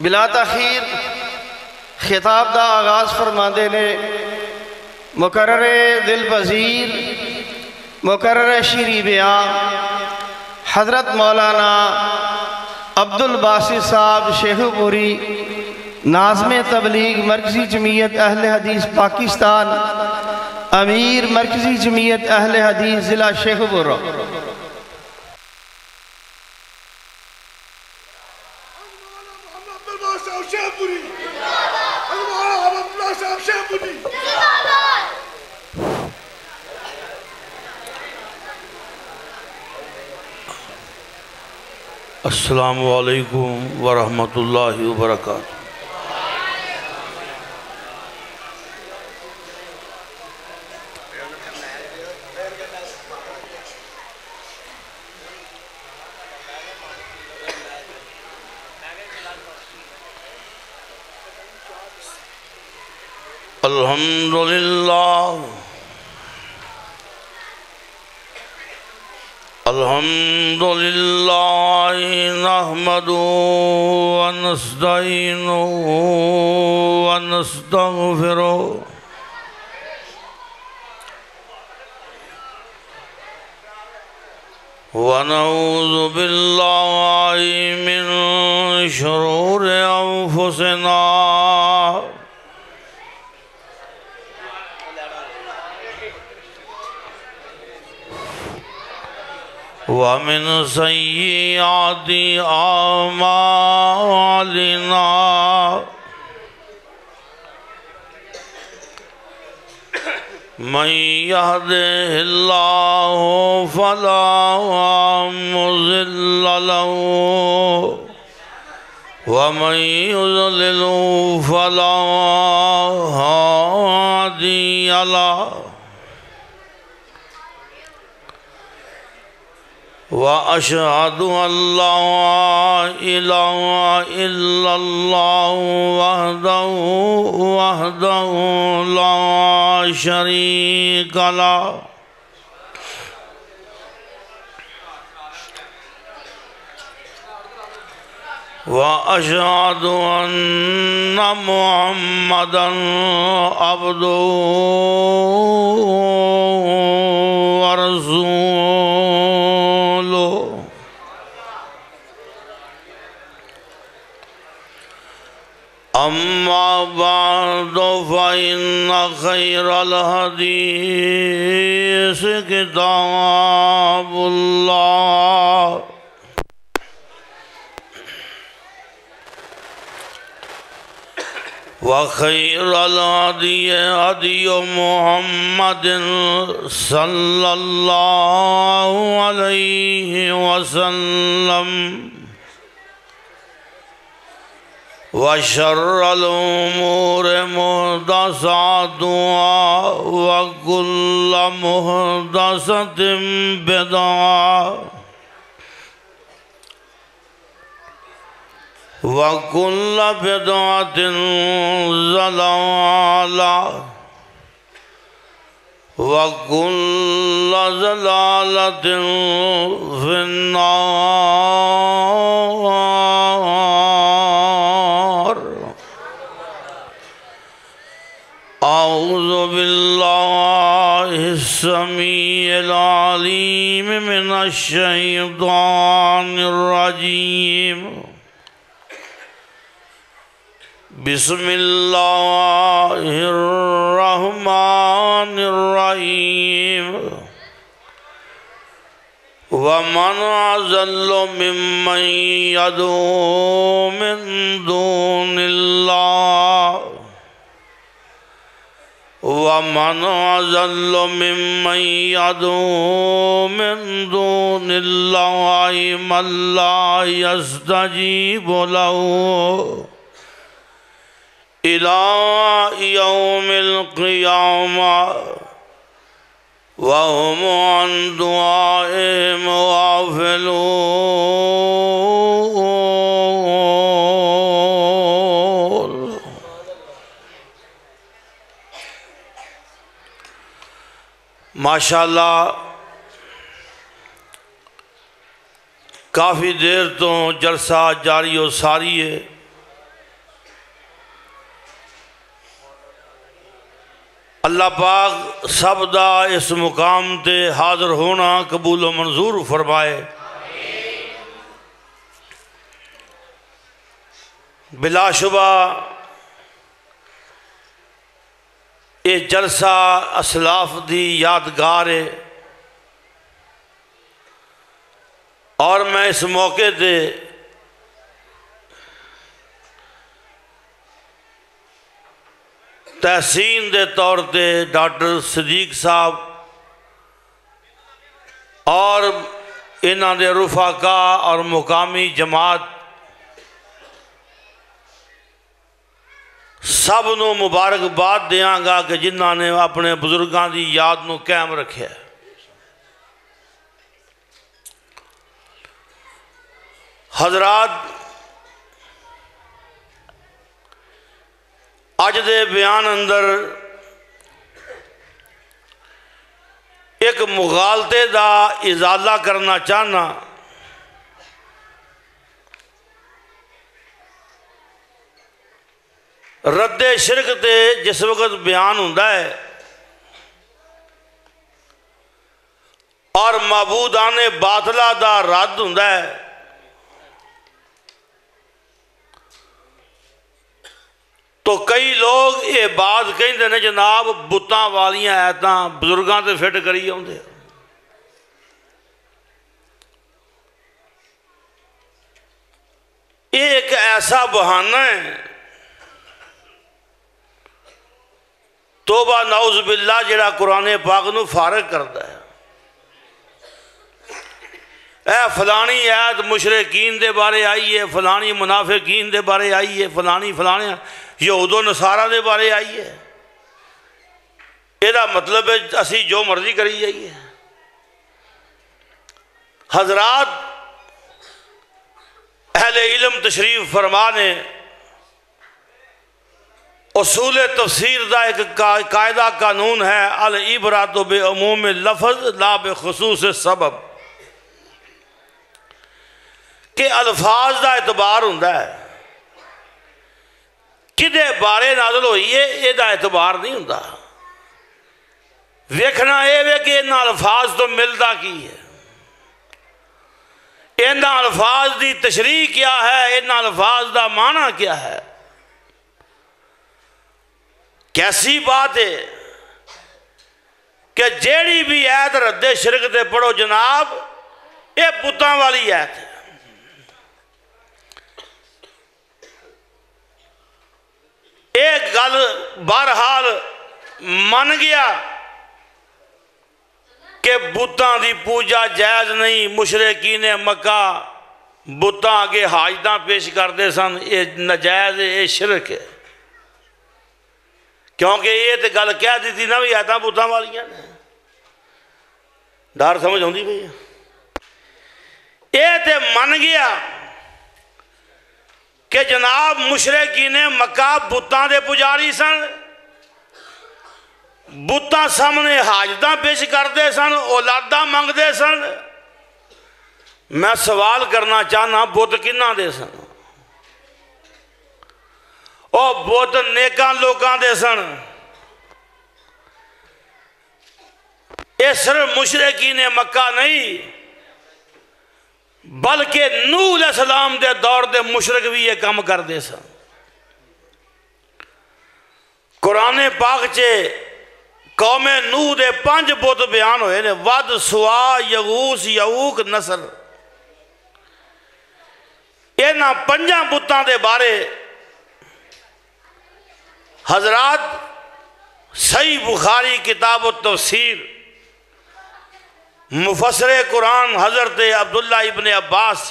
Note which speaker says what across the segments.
Speaker 1: بلا تاخیر خطاب دا آغاز فرماندے نے مقرر دل پذیر مقرر شیریں بیان حضرت مولانا عبدالباسط صاحب شیخ پوری ناظم تبلیغ مرکزی جمعیت اہل حدیث پاکستان امیر مرکزی جمعیت اہل حدیث ضلع شیخ پورہ
Speaker 2: السلام علیکم ورحمۃ اللہ وبرکاتہ۔ الحمد للہ نحمدہ ونستعینہ ونستغفرہ ونعوذ باللہ من شرور انفسنا ومن سیئات اعمالنا من يهده الله فلا مضل له ومن يضلل فلا هادي له وأشهد أن لا إله إلا الله وحده لا شريك له وأشهد أن محمدًا عبده ورسوله أما بعد فإن خير الحديث كتاب الله وخير الهدي هدي محمد صلى الله عليه وسلم وشر الأمور محدثاتها وكل محدثة بدعة وكل بدعة ضلالة وكل ضلالة في النار۔ أعوذ بالله السميع العليم من الشيطان الرجيم۔ بسم الله الرحمن الرحيم۔ ومن أضل ممن يدعو من دون الله ومن أضل ممن يدعو من دون الله من لا يستجيب له إلى يوم القيامة وهم عن دعائهم غافلون۔ ماشاءاللہ کافی دیر تو جلسہ جاری و ساری ہے، اللہ پاک سب دا اس مقام تے حاضر ہونا قبول و منظور فرمائے۔ بلا شبہ یہ جلسہ اسلاف دی یادگار ہے، اور میں اس موقع تے تحسین دے طور تے ڈاکٹر صدیق صاحب اور انہاں دے رفقا اور مقامی جماعت سب نو مبارکباد دیاں گا کہ جنہاں نے اپنے بزرگاں دی یاد نو قائم رکھے۔ حضرات، اج دے بیان اندر ایک مغالطے دا ازالہ کرنا چاہنا۔ رد شرک تے جس وقت بیان ہوندا ہے اور معبودان باطلہ دا رد ہوندا ہے، تو کئی لوگ یہ بات کہندے نے جناب بتاں والیاں آیتاں بزرگاں تے فٹ کری آوندے۔ یہ ایک ایسا بہانہ ہے، توبہ نعوذ باللہ، جڑا قرآن پاک نو فارغ کرتا ہے۔ اے فلانی آیت مشرکین دے بارے آئی ہے، فلانی منافقین دے بارے آئی ہے، فلانی یہود و نصارہ دے بارے آئی ہے۔ یہ مطلب ہے اسی جو مرضی کری جائیے۔ حضرات، اہل علم تشریف فرما نے اصول تفسیر دا ایک قاعدہ قانون ہے، العبرۃ بعموم اللفظ لا بخصوص السبب، کہ الفاظ دا اعتبار ہوندا ہے، کدے بارے نازل ہوئی ہے یہ دا اعتبار نہیں ہوندا۔ ویکھنا یہ وے کہ انہاں الفاظ تو ملدا کی ہے، انہاں الفاظ دی تشریح کیا ہے، انہاں الفاظ دا معنی کیا ہے۔ کیسی بات ہے کہ جیڑی بھی آیت رد شرک دے پڑھو جناب، یہ بتاں والی آیت ہے۔ ایک گل بہرحال من گیا کہ بتاں دی پوجا جائز نہیں، مشرکین مکہ بتاں آگے حاجتاں پیش کرتے سن، یہ ناجائز ہے، یہ شرک ہے، کیونکہ یہ تو گل کہہ دی تھی نا بھی آیتاں بتاں والیاں نے۔ ڈر سمجھ ہوندی بھئی، یہ تو من گیا کہ جناب مشرکین مکہ بتاں دے پجاری سن، بتاں سامنے حاجتاں پیش کرتے سن، اولاداں منگتے سن۔ میں سوال کرنا چاہنا، بت کنہاں دے سن؟ او بت نیکاں لوکاں دے سن۔ یہ صرف مشرکین مکہ نہیں بلکہ نوح علیہ السلام دے دور دے مشرک بھی یہ کام کر دے سن۔ قرآن پاک چے قوم نوح دے 5 بت بیان ہوئے نے، ود، سوا، یغوث، یعوق، نصر۔ انہاں 5 بتاں دے بارے حضرات صحیح بخاری کتاب التفسیر مفسر قرآن حضرت عبداللہ ابن عباس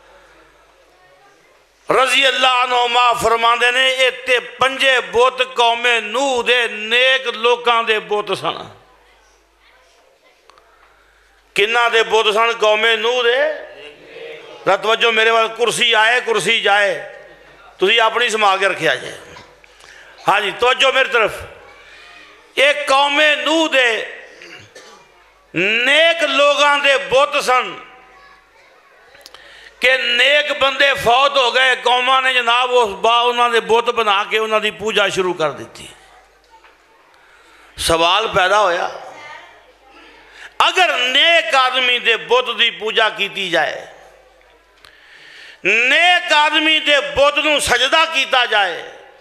Speaker 2: رضی اللہ عنہما فرماندے نے، اتے 5 بت قوم نوح دے نیک لوکاں دے بت سن۔ کنہ دے بت سن قوم نوح دے؟ توجہ میرے وال، کرسی آئے کرسی جائے، تسی اپنی سما کے رکھیا جائے۔ ہاں جی، توجہ میری طرف۔ ایک قوم نوح دے نیک لوگاں دے بت سن کہ نیک بندے فوت ہو گئے، قوماں نے جناب اس انہاں دے بت بنا کے انہاں دی پوجا شروع کر دیتی۔ سوال پیدا ہویا اگر نیک آدمی دے بت دی پوجا کیتی جائے نیک آدمی دے بت نو سجدہ کیتا جائے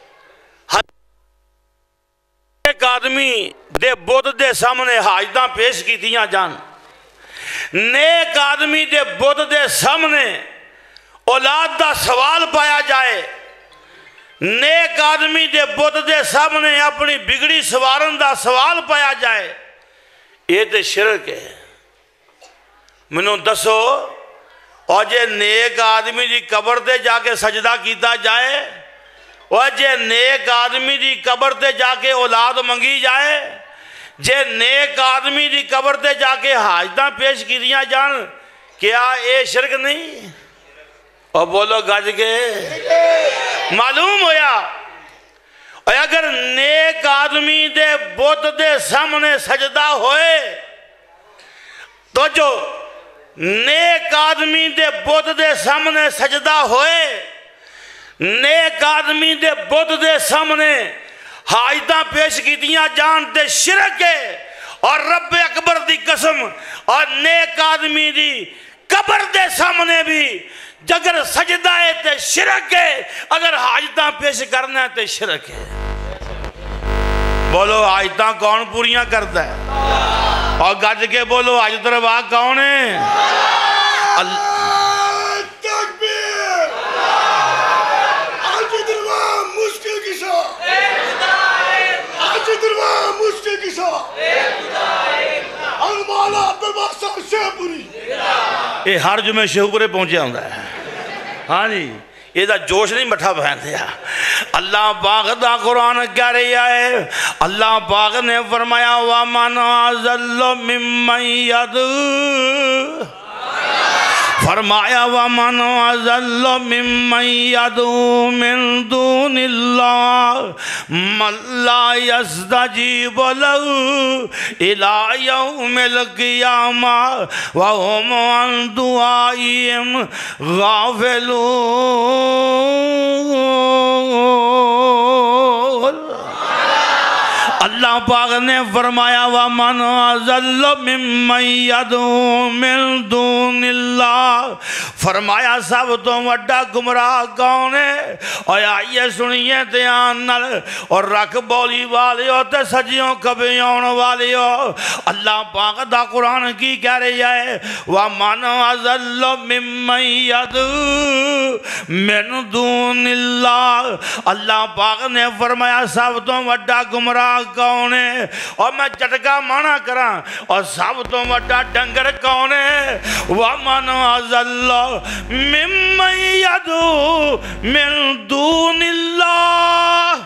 Speaker 2: نیک آدمی دے بت دے سامنے حاجتاں پیش کیتیاں جان نیک آدمی دے بت دے سامنے اولاد دا سوال پایا جائے نیک آدمی دے بت دے سامنے اپنی بگڑی سوارن دا سوال پایا جائے یہ تے شرک ہے منوں دسو اور جے نیک آدمی دی قبر تے جا کے سجدہ کیتا جائے اور جے نیک آدمی دی قبر تے جا کے اولاد منگی جائے جے نیک آدمی دی قبر تے جا کے حاجتاں پیش کیتیاں جان کیا اے شرک نہیں اور بولو گج کے معلوم ہویا اور اگر نیک آدمی دے بت دے سامنے سجدہ ہوئے تو جو نیک آدمی دے بت دے سامنے سجدہ ہوئے نیک آدمی دے بت دے سامنے حاجتاں پیش کیتیاں جان تے شرک ہے اور رب اکبر دی قسم اور نیک آدمی دی قبر دے سامنے بھی اگر سجدہ ہے تے شرک ہے اگر حاجتاں پیش کرنا ہے تے شرک ہے بولو حاجتاں کون پوریاں کرتا ہے اور گج کے بولو حاجت روا کون ہے
Speaker 3: تکبیر حاجت روا مشکل کسا حاجت روا مشکل کسا المالا عبدالباق صاحب شہپوری
Speaker 2: یہ ہر جمعہ شہپورے پہنچے ہوں ہے ہاں جی یہ دا جوش نہیں مٹھا بہن دیا اللہ پاک دا قرآن کہہ رہی ہے اللہ پاک نے فرمایا وَمَنْ أَضَلُّ مِمَّنْ يَدْعُو فرمایا وَمَنْ أَضَلُّ مِمَّنْ يَدْعُو مِن دُونِ اللَّهِ مَن لَّا يَسْتَجِيبُ لَهُ إِلَىٰ يَوْمِ الْقِيَامَةِ وَهُمْ عَن دُعَائِهِمْ غَافِلُونَ اللہ پاک نے فرمایا وَمَنْ أَضَلُّ مِمَّنْ يَدْعُو مِن دُونِ اللَّهِ فرمایا سب تو وڈا گمراہ کون ہے اور آئیے سنیے دھیان نال اور رکھ بولی والی ہو تے سجیوں کبھیون والی ہو اللہ پاک دا قرآن کی کہہ رہی ہے وَمَنْ أَضَلُّ مِمَّنْ يَدْعُو مِن دُونِ اللَّهِ اللہ پاک نے فرمایا سب تو وڈا گمراہ کون ہے اور میں جھٹکا مانا کراں اور سب تو وڈا ڈنگر کون ہے وَمَنْ أَضَلُّ مِمَّنْ يَدْعُو مِن دُونِ اللَّهِ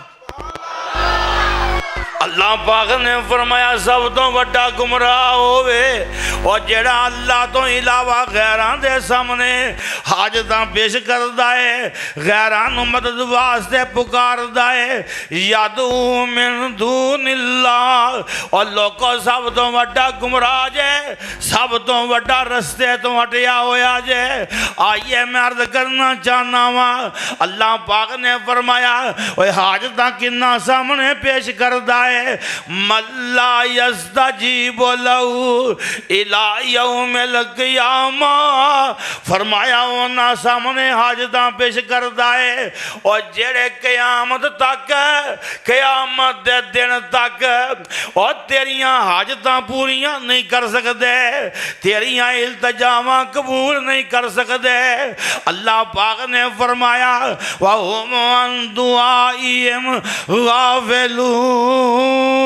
Speaker 2: اللہ پاک نے فرمایا سب تو وڈا گمراہ ہوئے اور جڑا اللہ تو علاوہ غیران دے سامنے حاجتاں پیش کردہ ہے غیران مدد واسطے پکاردہ ہے یدعو من دون اللہ اور لوگوں سب تو وڈا گمراہ جے سب تو وڈا رستے تو ہٹیا ہویا جے آئیے میں عرض کرنا چاہنا ہوں اللہ پاک نے فرمایا حاجتاں کنہ سامنے پیش کردہ ہے من لا یستجیب لہو الی یوم القیامہ فرمایا اونا سامنے حاجتاں پیش کردہ ہے اور جڑے قیامت تک قیامت دے دن تک اور تیریاں حاجتاں پوریاں نہیں کر سکتے تیریاں التجاواں قبول نہیں کر سکتے اللہ پاک نے فرمایا وَهُمْ عَن دُعَائِهِمْ غَافِلُونَ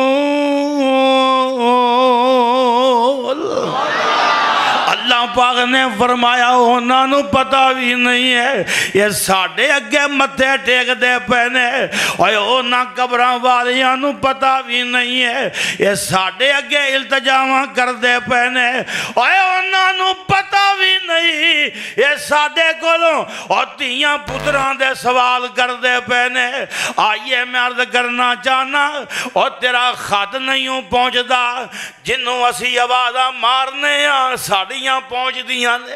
Speaker 2: اللہ پاک نے فرمایا انہاں نو پتہ بھی نہیں ہے یہ ساڑھے اگے متھے ٹیک دے پہنے اور انہاں قبراں والیاں نو پتہ بھی نہیں ہے یہ ساڑھے اگے التجاواں کر دے پہنے اور انہاں نو پتہ بھی نہیں یہ ساڑھے کولوں اور تیاں پتران دے سوال کر دے پہنے آئیے میں عرض کرنا چاہنا اور تیرا خط نہیں ہوں پہنچدا جنہوں اسی آوازہ مارنے ساڑھیاں پہنچ دیاں نے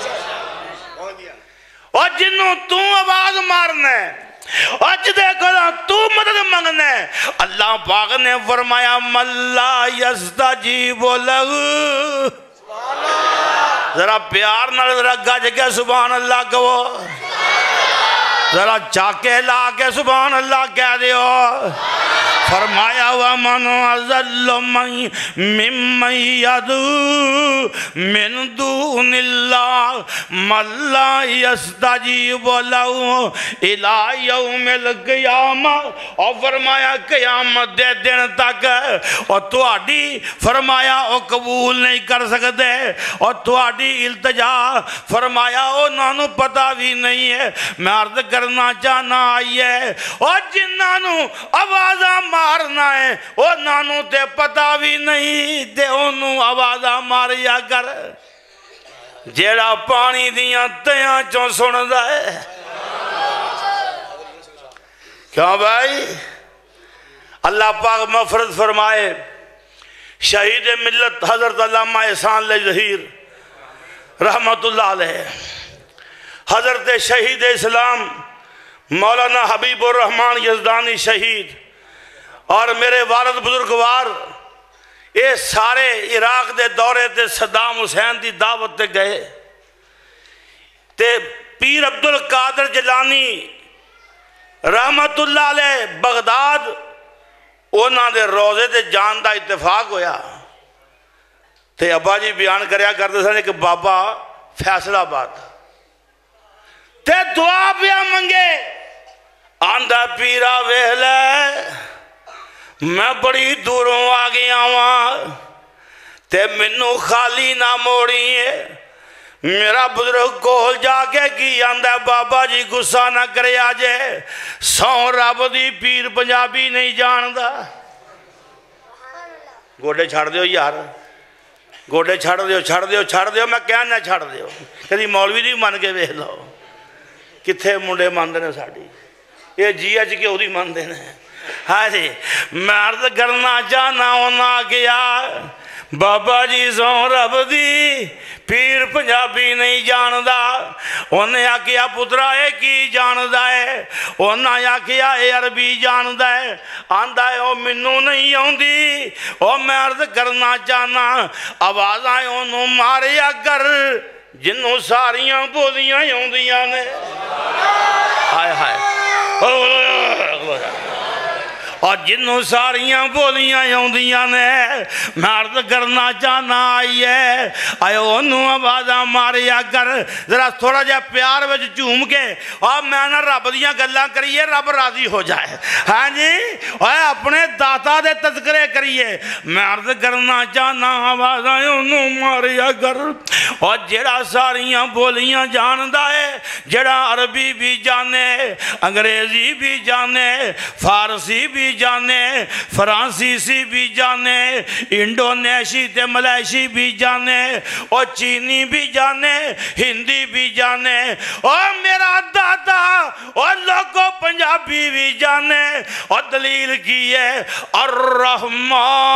Speaker 2: اور جنہوں تو آواز مارنے اج دیکھو تو مدد منگنا ہے۔ اللہ پاک نے فرمایا مَلَّا يَسْتَجِيبُ لَهُ، ذرا پیار نال ذرا گج کے سبحان اللہ کہو، ذرا چاکے لا کے سبحان اللہ کہہ دیو۔ فرمایا وَمَنْ أَضَلُّ مِمَّن يَدْعُو مِن دُونِ اللَّهِ مَن لَّا يَسْتَجِيبُ لَهُ إِلَىٰ يَوْمِ الْقِيَامَةِ، اور فرمایا قیامت دے دن تک اور تہاڈی فرمایا او قبول نہیں کر سکتے، اور تہاڈی التجا فرمایا انہاں نوں پتہ بھی نہیں ہے۔ میں عرض کرنا چاہنا آئی ہے اور جنہاں نوں آوازاں مارنا ہے انہاں نوں تے پتہ بھی نہیں تے انہوں آوازاں ماریا کر جیڑا پانی دیاں تیاں چوں سندا ہے۔ کیوں بھائی؟ اللہ پاک مغفرت فرمائے شہید ملت حضرت علامہ احسان علی ظہیر رحمت اللہ علیہ، حضرت شہید اسلام مولانا حبیب الرحمن یزدانی شہید، اور میرے والد بزرگوار یہ سارے عراق دے دورے تے صدام حسین دی دعوت تے گئے تے پیر عبدالقادر جیلانی رحمت اللہ علیہ بغداد انہاں دے روزے تے جان دا اتفاق ہویا تے ابا جی بیان کریا کرتے سن کہ بابا فیصلہ آباد تے دعا پیا منگے آندہ پیرا ویلے میں بڑی دوروں آ گیا ہوں تے منو خالی نہ موڑی ہے۔ میرا بزرگ کول جا کے کی آندہ بابا جی غصہ نہ کرے آجے سو رب دی پیر پنجابی نہیں جاندہ۔ گوڑے چھاڑ دیو یار، گوڑے چھاڑ دیو، میں کہنا چھاڑ دیو، کدی مولوی دی من کے ویکھ لو کتھے منڈے ماندے نے ساڑی یہ جی ایچ کے ہوئی ماندے نے۔ ہاں جی میں عرض کرنا چاہنا ہونا گیا بابا جی سو رب دی پیر پنجابی نہیں جاندہ، انہیں آکیا پترا ہے کی جاندہ ہے، انہیں آکیا اے عربی جاندہ ہے، آندہ ہے او منو نہیں ہوندی، او میں عرض کرنا چاہنا آواز آئے انہوں ماریا کر جنہوں ساریاں بولیاں ہوندیاں نے۔ ہائے ہائے اور جنہوں ساریاں بولیاں ہوندیاں نے میں عرض کرنا چاہنا آئی ہے آئے انہوں آوازاں ماریا کر ذرا تھوڑا جا پیار وچ چوم کے اور میں نہ رب دیاں گلاں کریے رب راضی ہو جائے۔ ہاں جی اور اپنے داتا دے تذکرے کریے میں عرض کرنا چاہنا آوازاں انہوں ماریا کر اور جڑا ساریاں بولیاں جاندہ ہے جڑا عربی بھی جانے انگریزی بھی جانے فارسی بھی جانے فرانسیسی بھی جانے انڈونیشی تے ملائشی بھی جانے اور چینی بھی جانے ہندی بھی جانے اور میرا دادا اور لوگوں پنجابی بھی جانے اور دلیل کی ہے الرحمن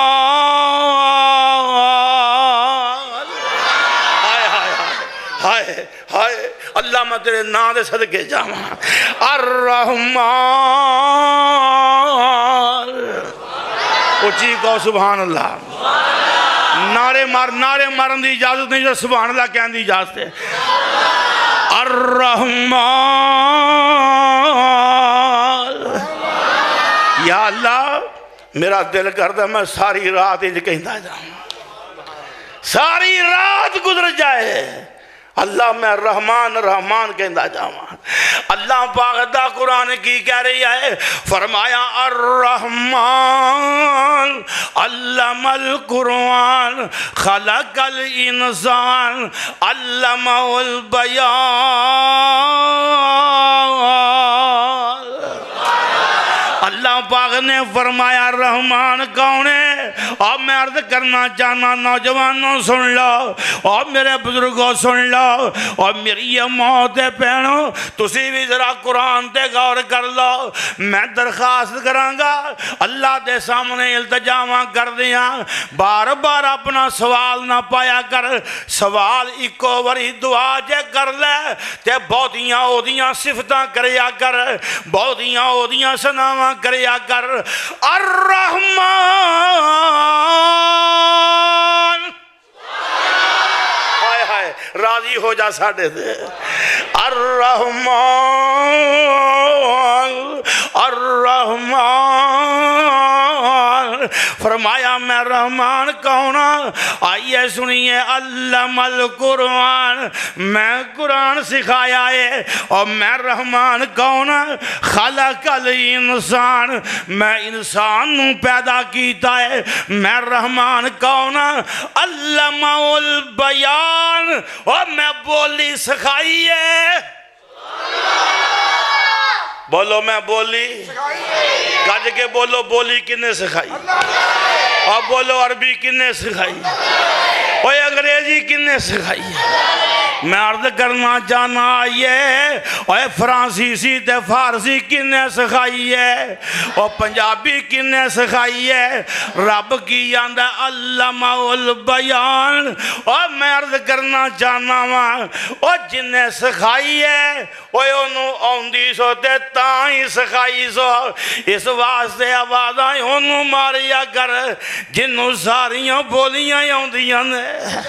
Speaker 2: ہائے ہائے اللہ میں تیرے نام دے صدقے جاواں الرحمن اچھی کو سبحان اللہ نعرے مارن دی اجازت نہیں سبحان اللہ کہن دی اجازت ہے الرحمن یا اللہ میرا دل کرتا میں ساری رات انج کہندا جاؤں ساری رات گزر جائے اللہ میں رحمان رحمان کہندا جاواں اللہ پاک دا قرآن کی کہہ رہی ہے فرمایا الرحمن علم القرآن خلق الانسان علمہ البیان اللہ پاک نے فرمایا رحمان کون ہے؟ اور میں عرض کرنا چاہنا نوجوانوں سن لو اور میرے بزرگوں سن لو اور میری یہ موت ہے پہنو تسی بھی ذرا قرآن تے غور کر لو میں درخواست کرانگا اللہ دے سامنے التجاواں کر دیا بار بار اپنا سوال نہ پایا کر سوال ایکو وری دعا جے کر لے تے بہتیاں اودیاں صفتاں کریا کر بہتیاں اودیاں سناواں کریا کر الرحمن ہائے ہائے راضی ہو جا ساڑھے دے الرحمن فرمایا میں رحمان کونا آئیے سنیے علم القرآن میں قرآن سکھایا ہے اور میں رحمان کونا خلق الانسان میں انسان نو پیدا کیتا ہے میں رحمان کونا علم البیان اور میں بولی سکھائی ہے بولو میں بولی گج کے بولو بولی کنے سکھائی اور بولو عربی کنے سکھائی اور انگریزی کنے سکھائی میں عرض کرنا چاہنا آئیے اور فرانسیسی تے فارسی کنے سکھائی ہے اور پنجابی کنے سکھائی ہے رب کی یاندہ علمہ البیان اور میں عرض کرنا چاہنا اور جنہیں سکھائی ہے وہ انہوں آندی سو تے تائیں سکھائی سو اس واسطے آوازاں انہوں ماریا کر جنہوں ساریاں بولیاں آندیاں نے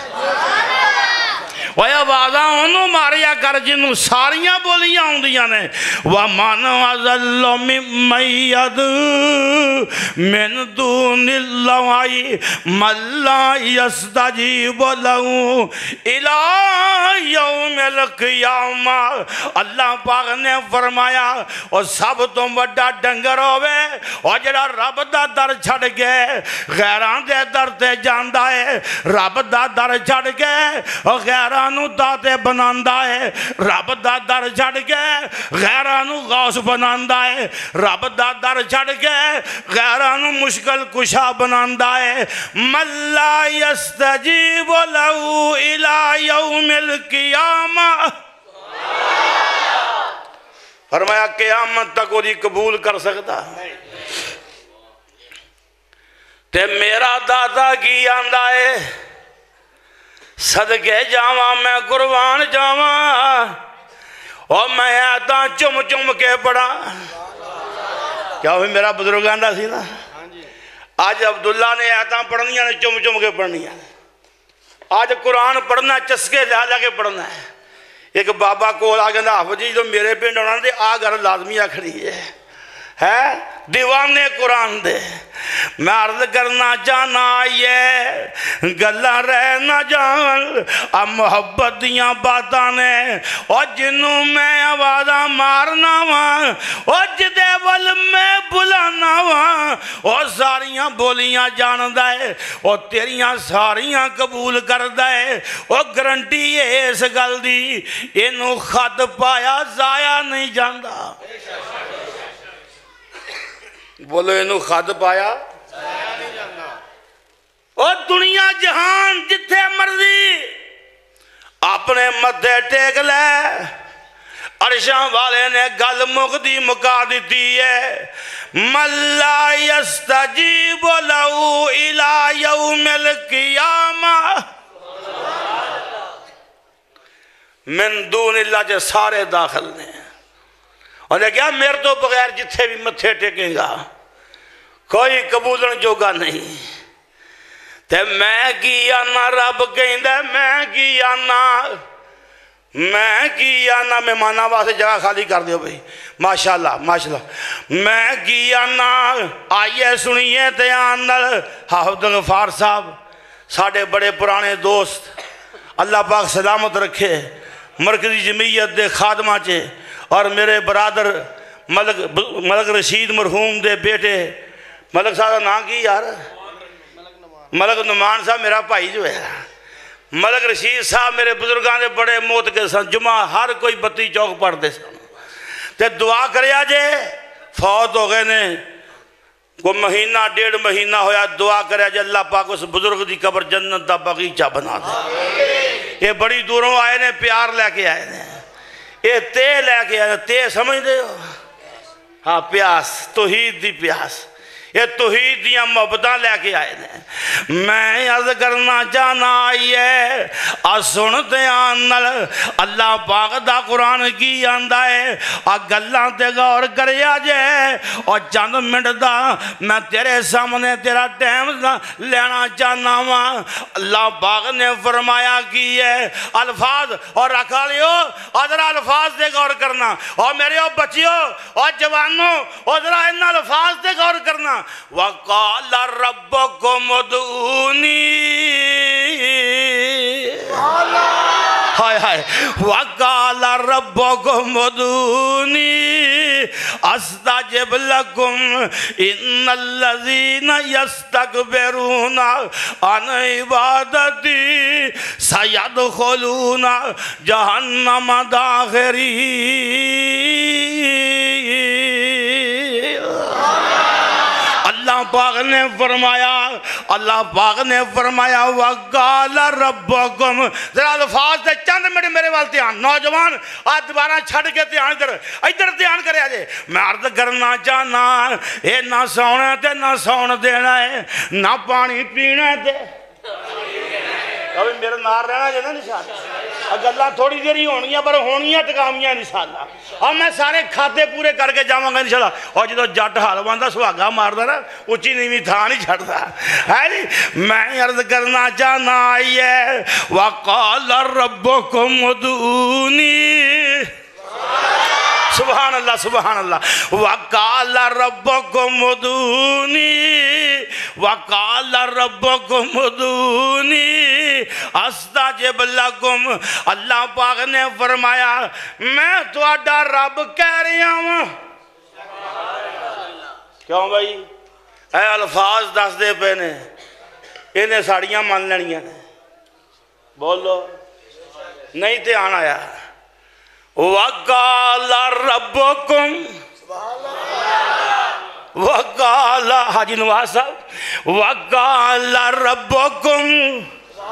Speaker 2: وہ آوازاں انہوں ماریا کر جنہوں ساریاں بولیاں آندیاں نے وَمَنْ وَذَلُّ مِمَّنْ يَدْعُو مِن دُونِ اللَّهِ مَن لَّا يَسْتَجِيبُ لَهُ إِلَىٰ يَوْمِ الْقِيَامَةِ اللہ پاک نے فرمایا اور سب تم وڈا ڈنگر ہوئے اور جڑا رب دا در چھڑ گئے غیران دے در تے جاندہ ہے رب دا در چھڑ گئے اور غیرانو داتے بناندہ ہے رب دا در چھڑ گئے غیرانو غوث بناندہ ہے رب دا در چھڑ گئے غیرانو مشکل کشا بناندہ ہے مَن لَّا يَسْتَجِيبُ لَهُ إِلَىٰ يَوْمِ الْقِيَامَةِ فرمایا قیامت تک وہ قبول کر سکتا تے میرا دادا کی آندہ ہے صدقے جاواں میں قربان جاواں اور میں آتا چم چم کے پڑھا کیا ہوئی میرا بزرگ آندہ سی نا آج عبداللہ نے آتا پڑھنیاں نے چم چم کے پڑھنیاں آج قرآن پڑھنا چسکے جا کے پڑھنا ہے ایک بابا کو آگے نا حفظی جو میرے پینڈ ہونا دے آگر لازمیہ کھڑی ہے دیوانے قرآن دے میں عرض کرنا چاہنا یہ گلہ رہ نہ جان اب محبت دیاں باتانے اور جنوں میں آوازہ مارنا وہاں اور جدے ول میں بلانا وہاں اور ساریاں بولیاں جان دائے اور تیریاں ساریاں قبول کر دائے اور گرنٹی ہے اس گل دی انہوں خط پایا ضائع نہیں جاندہ بولو انہوں خط پایا اور دنیا جہان جتھے مرضی اپنے مدھے ٹیک لے عرشاں والے نے گل مقدی مکا دیتی ہے مَن لَّا يَسْتَجِيبُ لَهُ إِلَىٰ يَوْمِ الْقِيَامَةِ من دون اللہ جو سارے داخل نے اور نے کہا میرے تو بغیر جتھے بھی متھے ٹیکیں گا کوئی قبولن جوگا نہیں تے میں کی آنا رب کہیں دے میں کی آنا میں مانا واسے جگہ خالی کر دیو بھئی ماشاءاللہ میں کی آنا آئیے سنیے تے آنر حافظ غفار صاحب ساڑھے بڑے پرانے دوست اللہ پاک سلامت رکھے مرکزی جمعیت دے خادمہ چے اور میرے برادر ملک رشید مرحوم دے بیٹے ملک صاحب نام کی یار ملک نمان صاحب میرا بھائی جو ہے ملک رشید صاحب میرے بزرگاں دے بڑے موت کے سن جمعہ ہر کوئی بتی چوک پڑھ دے سن تے دعا کریا جے فوت ہو گئے نے کوئی مہینہ 1.5 مہینہ ہویا دعا کرے جے اللہ پاک اس بزرگ دی قبر جنت دا باغیچہ بنا دے یہ بڑی دوروں آئے نے پیار لے کے آئے نے یہ تے لے کے آئے تے سمجھ دے ہو ہاں پیاس توحید دی پیاس یہ توحید دیاں محبتاں لے کے آئے نے میں عرض کرنا چاہنا آئی ہے سنتے آنل اللہ پاک دا قرآن کی آندہ ہے گلاں تے غور کریا جائے اور چند منٹ دا میں تیرے سامنے تیرا ٹائم لینا چاہنا ہوں اللہ پاک نے فرمایا کی ہے الفاظ اور رکھا لیو اور ذرا الفاظ تے غور کرنا اور میرے بچیوں اور جوانوں اور ذرا ان الفاظ تے غور کرنا وَقَالَ رَبُّكُمُ ادْعُونِي وَقَالَ رَبُّكُمُ ادْعُونِي أَسْتَجِبْ لَكُمْ إِنَّ الَّذِينَ يَسْتَكْبِرُونَ عَنْ عِبَادَتِي سَيَدْخُلُونَ جَهَنَّمَ دَاخِرِينَ اللہ پاک نے فرمایا وَقَالَ رَبُّكُمْ ذرا الفاظ دے چند منٹ میرے وال دھیان نوجوان آج دوبارہ چھڑ کے دھیان ادھر دھیان کرے آجے میں عرض کرنا چاہنا اے نہ سونا تے نہ سون دینا ہے نہ پانی پینا تے ابھی میرے نار رہنا جانا انشاءاللہ گلہ تھوڑی دیر ہی ہونیاں پر ہونیاں تکامیاں انشاءاللہ اور میں سارے کھاتے پورے کر کے جاؤں گا انشاءاللہ اور جدو جٹ حالوان دا سواگا مار دا نا اچھی نیوی تھا نہیں چھڑ دا میں عرض کرنا چاہنا آئی ہے وَقَالَ رَبُّكُمُ ادْعُونِي سبحان اللہ سبحان اللہ وَقَالَ رَبُّكُمُ ادْعُونِي وَقَالَ رَبُّكُمُ ادْعُونِي أَسْتَجِبْ لَكُمْ اللہ پاک نے فرمایا میں تہاڈا رب کہہ رہا ہوں کیوں بھائی اے الفاظ دس دے پہ نے انہیں ساڑیاں مان لینیاں نے بولو نہیں تے آنا آیا وَقَالَ رَبُّكُمْ وَقَالَ حاجی نواز صاحب وَقَالَ رَبُّكُمْ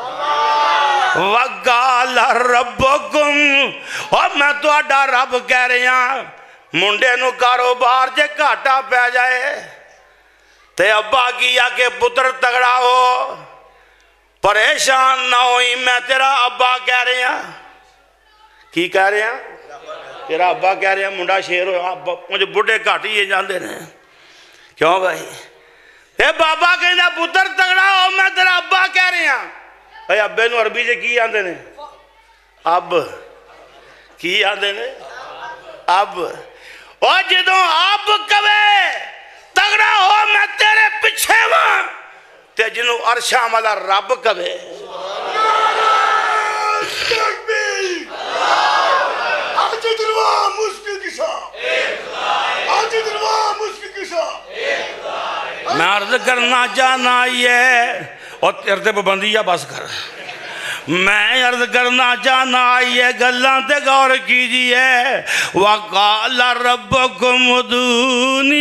Speaker 2: وَقَالَ رَبُّكُمْ اور میں تو اڈا رب کہہ رہا منڈے نو کاروبار جے گھاٹا پہ جائے تے ابا کیا کہ پتر تگڑا ہو پریشان نہ ہوئی میں تیرا ابا کہہ رہا کی کہہ رہے ہیں تیرا ابا کہہ رہے ہیں منڈا شیر ہو مجھے بڑھے گھاٹی یہ جاندے ہیں کیوں بھائی اے بابا کہنا پتر تگڑا ہو میں تیرا ابا کہہ رہے ہیں اے ابے نو عربی جے کی آندے نے اب کی آندے نے اب اور جدوں اب کبے تگڑا ہو میں تیرے پچھے وہاں تے جنوں عرشاں والا رب کبے میں عرض کرنا چاہنا یہ اور تیرتے پابندیاں بس کر میں عرض کرنا چاہنا یہ گلاں تے غور کیجئے وَقَالَ رَبُّكُمُ ادْعُونِي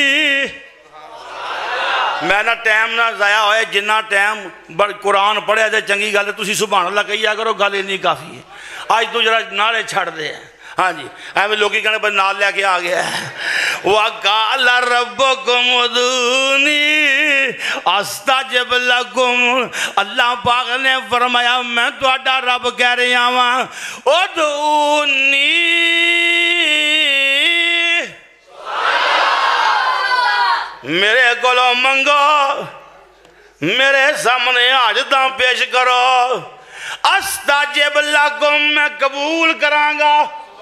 Speaker 2: میں نہ ٹائم نہ ضائع ہوئے جنہ ٹائم قرآن پڑھے جائے چنگی گل ہے تسی سبحان اللہ کہیا کرو گل نہیں کافی ہے آج تو ذرا نعرے چھڑ دے ہاں جی ایویں لوگی کہنے پر نال لے کے آ گیا ہے وَقَالَ رَبُّكُمُ ادْعُونِي أَسْتَجِبْ لَكُمْ اللہ پاک نے فرمایا میں تہاڈا رب کہہ رہا ہوں ادْعُونِی میرے کولوں منگو میرے سامنے حاجتاں پیش کرو استجب لکم میں قبول کرانگا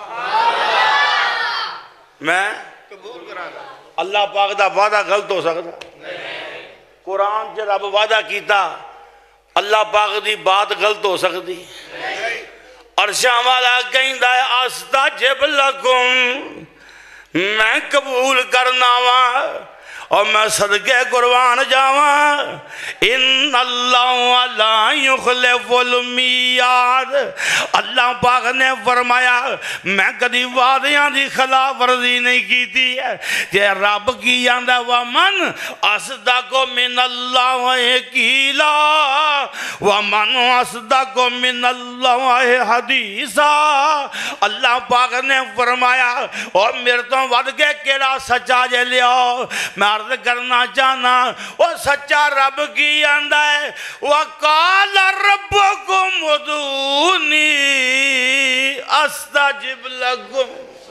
Speaker 2: میں قبول کرانگا اللہ پاک دا وعدہ غلط ہو سکتا قرآن جب رب وعدہ کیتا اللہ پاک دی بات غلط ہو سکتی عرشاں والا کہندا ہے استجب لکم میں قبول کرنا وا اور میں صدقے قربان جاواں ان اللہ لا یخلف المیعاد اللہ پاک نے فرمایا میں کدی وعدیاں دی خلاف ورزی نہیں کیتی ہے کہ رب کی آندا ومن اصدق من اللہ قیلا ومن اصدق من اللہ حدیثا اللہ پاک نے فرمایا اور میرے تو ود کے کیڑا سچا جے لیاؤ میں عرض کرنا چاہنا وہ سچا رب کی آندہ ہے وَقَالَ رَبُّكُمْ ادْعُونِي أَسْتَجِبْ لَكُمْ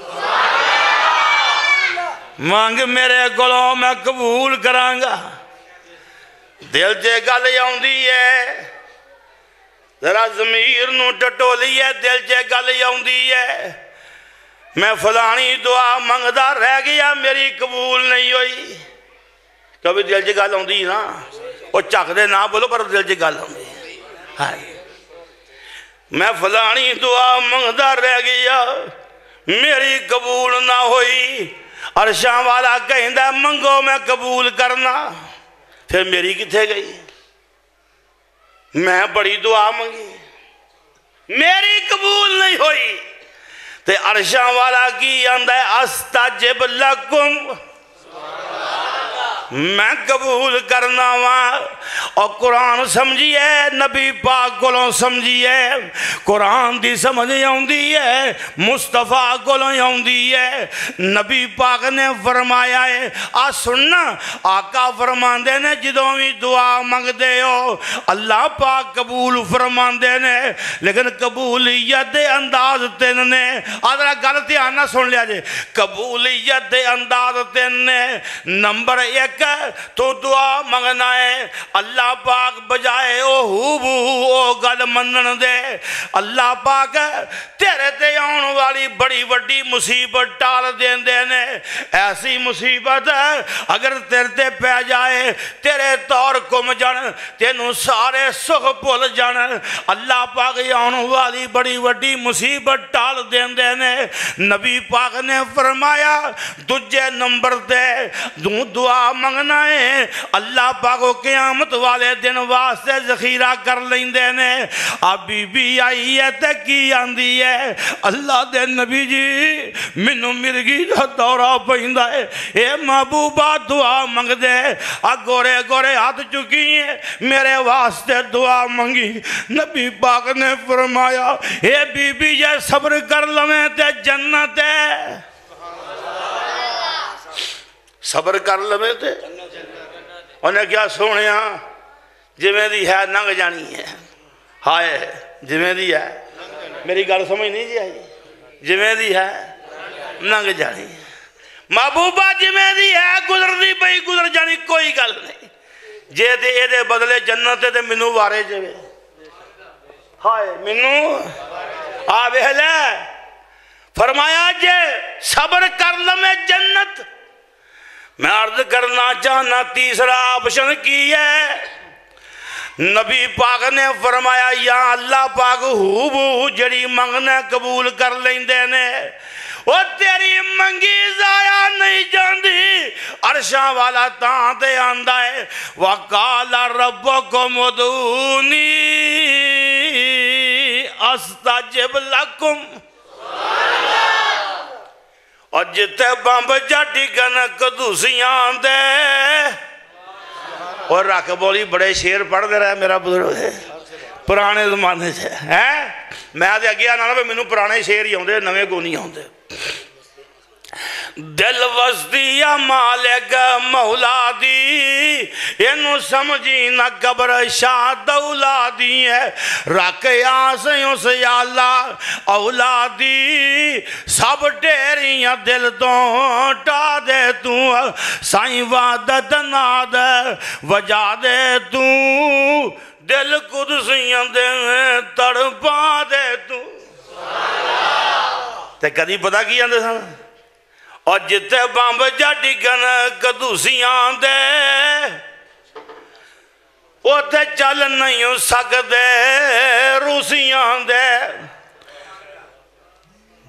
Speaker 2: مانگ میرے کولوں میں قبول کرانگا دل جے گل آؤندی ہے ذرا ضمیر نو ٹٹولی ہے دل جے گل آؤندی ہے میں فلانی دعا منگدا رہ گیا میری قبول نہیں ہوئی کبھی دل جی گل آؤندی نا وہ چک دے نہ بولو پر دل جی گل آؤندی میں فلانی دعا منگدا رہ گیا میری قبول نہ ہوئی عرشاں والا کہندا منگو میں قبول کرنا پھر میری کتھے گئی میں بڑی دعا منگی میری قبول نہیں ہوئی تے عرشاں والا کی آندہ ہے استجب لکم میں قبول کرنا ہوا اور قرآن سمجھیے نبی پاک کولوں سمجھیے قرآن دی سمجھ آؤندی ہے مصطفیٰ کولوں آؤندی ہے نبی پاک نے فرمایا ہے آ سننا آقا فرماندے نے جدوں بھی دعا منگ دے ہو اللہ پاک قبول فرماندے نے لیکن قبولیت دے انداز تین نے آدھرا گل دھیان نہ سن لیا جے قبولیت دے انداز تین نے نمبر ایک تو دعا منگنا ہے اللہ پاک بجائے او گل منن دے اللہ پاک تیرے تے آن والی بڑی وڈی مصیبت ٹال دین دے نے ایسی مصیبت اگر تیرے تے پہ جائے تیرے طور کم جان تینوں سارے سخ پھول جان اللہ پاک آن والی بڑی وڈی مصیبت ٹال دین دے نے نبی پاک نے فرمایا دجے نمبر تے دعا منگنا ہے اللہ پاکو قیامت والے دن واسطے ذخیرہ کر لیندے نے اب بی بی آئی ہے تے کی آندی ہے اللہ دے نبی جی منو مرگی دا دورہ پہندہ ہے اے محبوبہ دعا منگ دے گورے گورے ہاتھ چکی ہیں میرے واسطے دعا منگی نبی پاک نے فرمایا اے بی بی یہ صبر کر لمیں تے جنت ہے صبر کر لمیں تے انہیں کیا سونیا جویں دی ہے ننگ جانی ہے ہائے جویں دی ہے میری گل سمجھ نہیں جی آئی جویں دی ہے ننگ جانی محبوبہ جویں دی ہے گزر دی پئی گزر جانی کوئی گل نہیں جے دے اے دے بدلے جنت تے منو وارے جویں ہائے منو آبے لے فرمایا جے صبر کر لمیں جنت میں عرض کرنا چاہنا تیسرا آپشن کی ہے نبی پاک نے فرمایا یا اللہ پاک بو جڑی منگنے قبول کر لیندے نے وہ تیری منگی ضائع نہیں جاندی عرشاں والا تاں تے آندہ ہے وَقَالَ رَبُّكُمْ ادْعُونِي أَسْتَجِبْ لَكُمْ اور جتے بمب جاٹی کن قدوسیاں دے اور رکھ بولی بڑے شیر پڑھ دے رہا ہے میرا بزرگ ہے پرانے زمانے سے میں آدھے اگیا نہ بھی منو پرانے شیر ہی ہوں دے نوے کو نہیں ہوں دے دل وسدی مالک مولا دی اینو سمجھی نہ قبر شاہ دولادی ہے رکھ آسیوں سے یا اللہ اولادی سب ٹیریاں دل تو ٹا دے تو سائیں وعدت ناد وجا دے تو دل قدسیاں دے تڑپا دے تو تے کدی پتہ کی آندے سن اور جتے بامب جاٹی کن قدوسیاں دے وہ تے چل نہیں سکدے روسیاں دے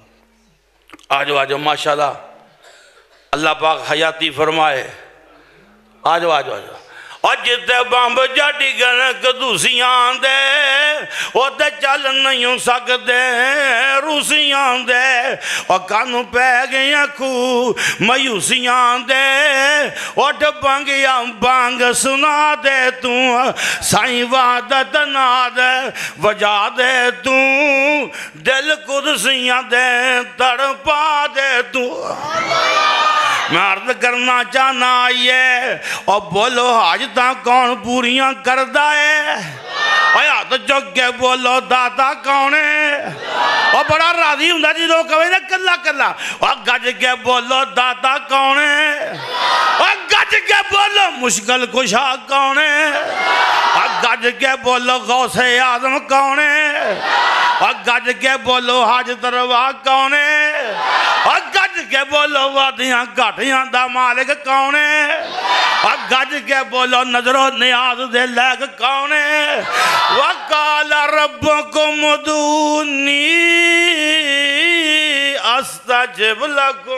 Speaker 2: آجو آجو ماشاءاللہ اللہ پاک حیاتی فرمائے آجو آجو آجو اور جتے بمب جاٹی گن کدوسیاں دے وہ تے چل نہیں سکتے روسیاں دے اور کانو پہ گیا کھو میوسیاں دے اور ڈبانگیا بانگ سنا دے تو سائیں وعدت ناد وجا دے تو دل قدسیاں دے تڑپا دے تو میں عرض کرنا چاہنا آئیے اور بولو حاجتاں کون پوریاں کردہ ہے اور ہاتھ چک کے بولو داتا کون ہے اور بڑا راضی ہوں جی لوگ کہویں نا کلا کلا اور گج کے بولو داتا کون ہے اور گج کے بولو مشکل کشا کون ہے اور گج کے بولو غوث اعظم کون ہے اور گج کے بولو حاجت روا کون ہے اور گج کے بولو وادیاں گھاٹیاں دا مالک کون ہے اور گج کے بولو نظر و نیاز دے لگ کون ہے وَقَالَ رَبُّكُمُ ادْعُونِي أَسْتَجِبْ لَكُمْ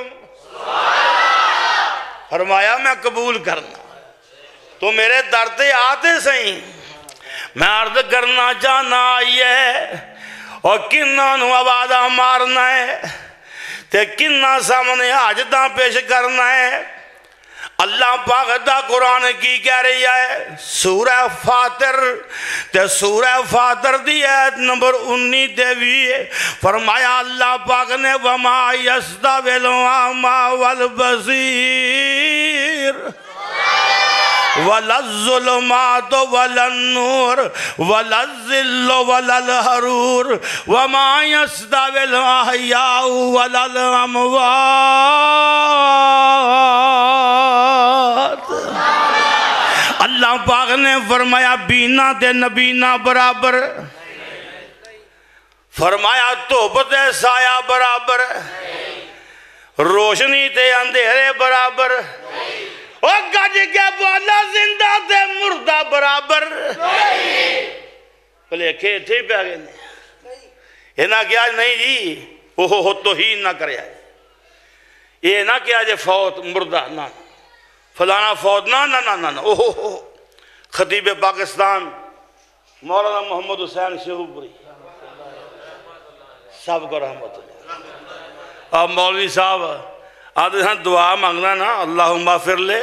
Speaker 2: فرمایا میں قبول کرنا تو میرے درتے آتے سہیں میں عرض کرنا چاہنا آئیے اور کنہ نو آوازہ مارنا ہے تے کنہ سامنے حاجتاں پیش کرنا ہے اللہ پاک دا قرآن کی کہہ رہی ہے سورہ فاتر تے سورہ فاتر دی آیت نمبر 19 تے بھی فرمایا اللہ پاک نے وَمَا يَسْتَوِي الْأَعْمَى وَالْبَصِيرُ وَلَا الظُّلُمَاتُ وَلَا النُّورُ وَلَا الظِّلُّ وَلَا الْحَرُورُ وَمَا يَسْتَوِي الْأَحْيَاءُ وَلَا الْأَمْوَاتُ اللہ پاک نے فرمایا بینا تے نبینا برابر فرمایا توپ تے سایہ برابر روشنی تے اندھیرے برابر اور گج کے بولا زندہ تے مردہ برابر بلے کھے تھے پہ آگے نہیں یہ نہ کیا نہیں جی وہ توہین نہ کرے آئے یہ نہ کیا جے فوت مردہ نہ فلانا فوت نہ نہ نہ نہ خطیب پاکستان مولانا محمد حسین شیخوپوری سب کو رحمت اللہ اب مولوی صاحب آدھے ہاں دعا مانگنا نا اللہم اغفر لے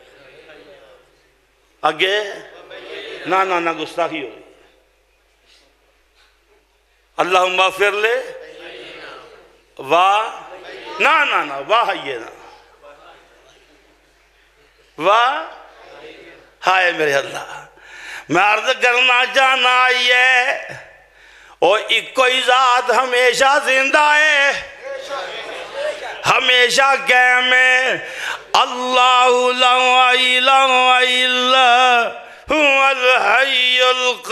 Speaker 2: آگے نہ گستاخی ہوئی اللہم اغفر لے واہ نہ واہ یہ نا واہ ہائے میرے اللہ میں عرض کرنا چاہنا آئیے اور ایک کوئی ذات ہمیشہ زندہ ہے ہمیشہ قائم ہے اللہ لا الہ الا هو الحی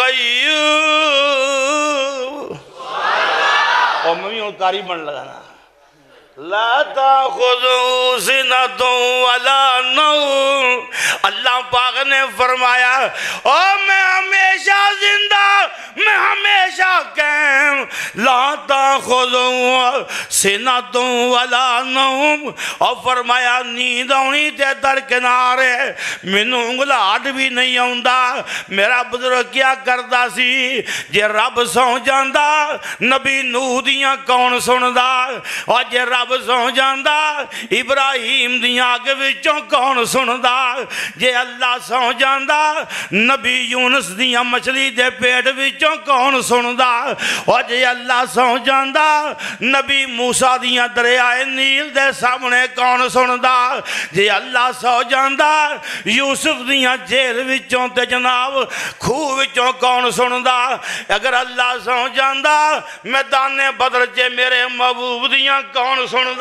Speaker 2: القیوم اور میں قاری بن لگانا لا تاخذو سنۃ ولا نوم اللہ پاک نے فرمایا او میں ہمیشہ زندہ میں ہمیشہ قائم لا تاخذو سنۃ ولا نوم اور فرمایا نیند آنی تے درکنار ہے مینوں انگلاٹ بھی نہیں آؤندا میرا بزرگ کیا کردا سی جے رب سو جاندا نبی نوح دیاں کون سندا اور جے رب سو جاندا ابراہیم دیاں آگ وچوں کون سندا جے اللہ سو جاندا نبی یونس دیاں مچھلی دے پیٹ وچوں کون سندا اور جے اللہ سو جاندا نبی موسیٰ دیاں دریائے نیل دے سامنے کون سندا جے اللہ سو جاندا یوسف دیاں جیل وچوں تے جناب کھوہ وچوں کون سندا اگر اللہ سو جاندا میدان بدر جے میرے محبوب دیاں کون سندا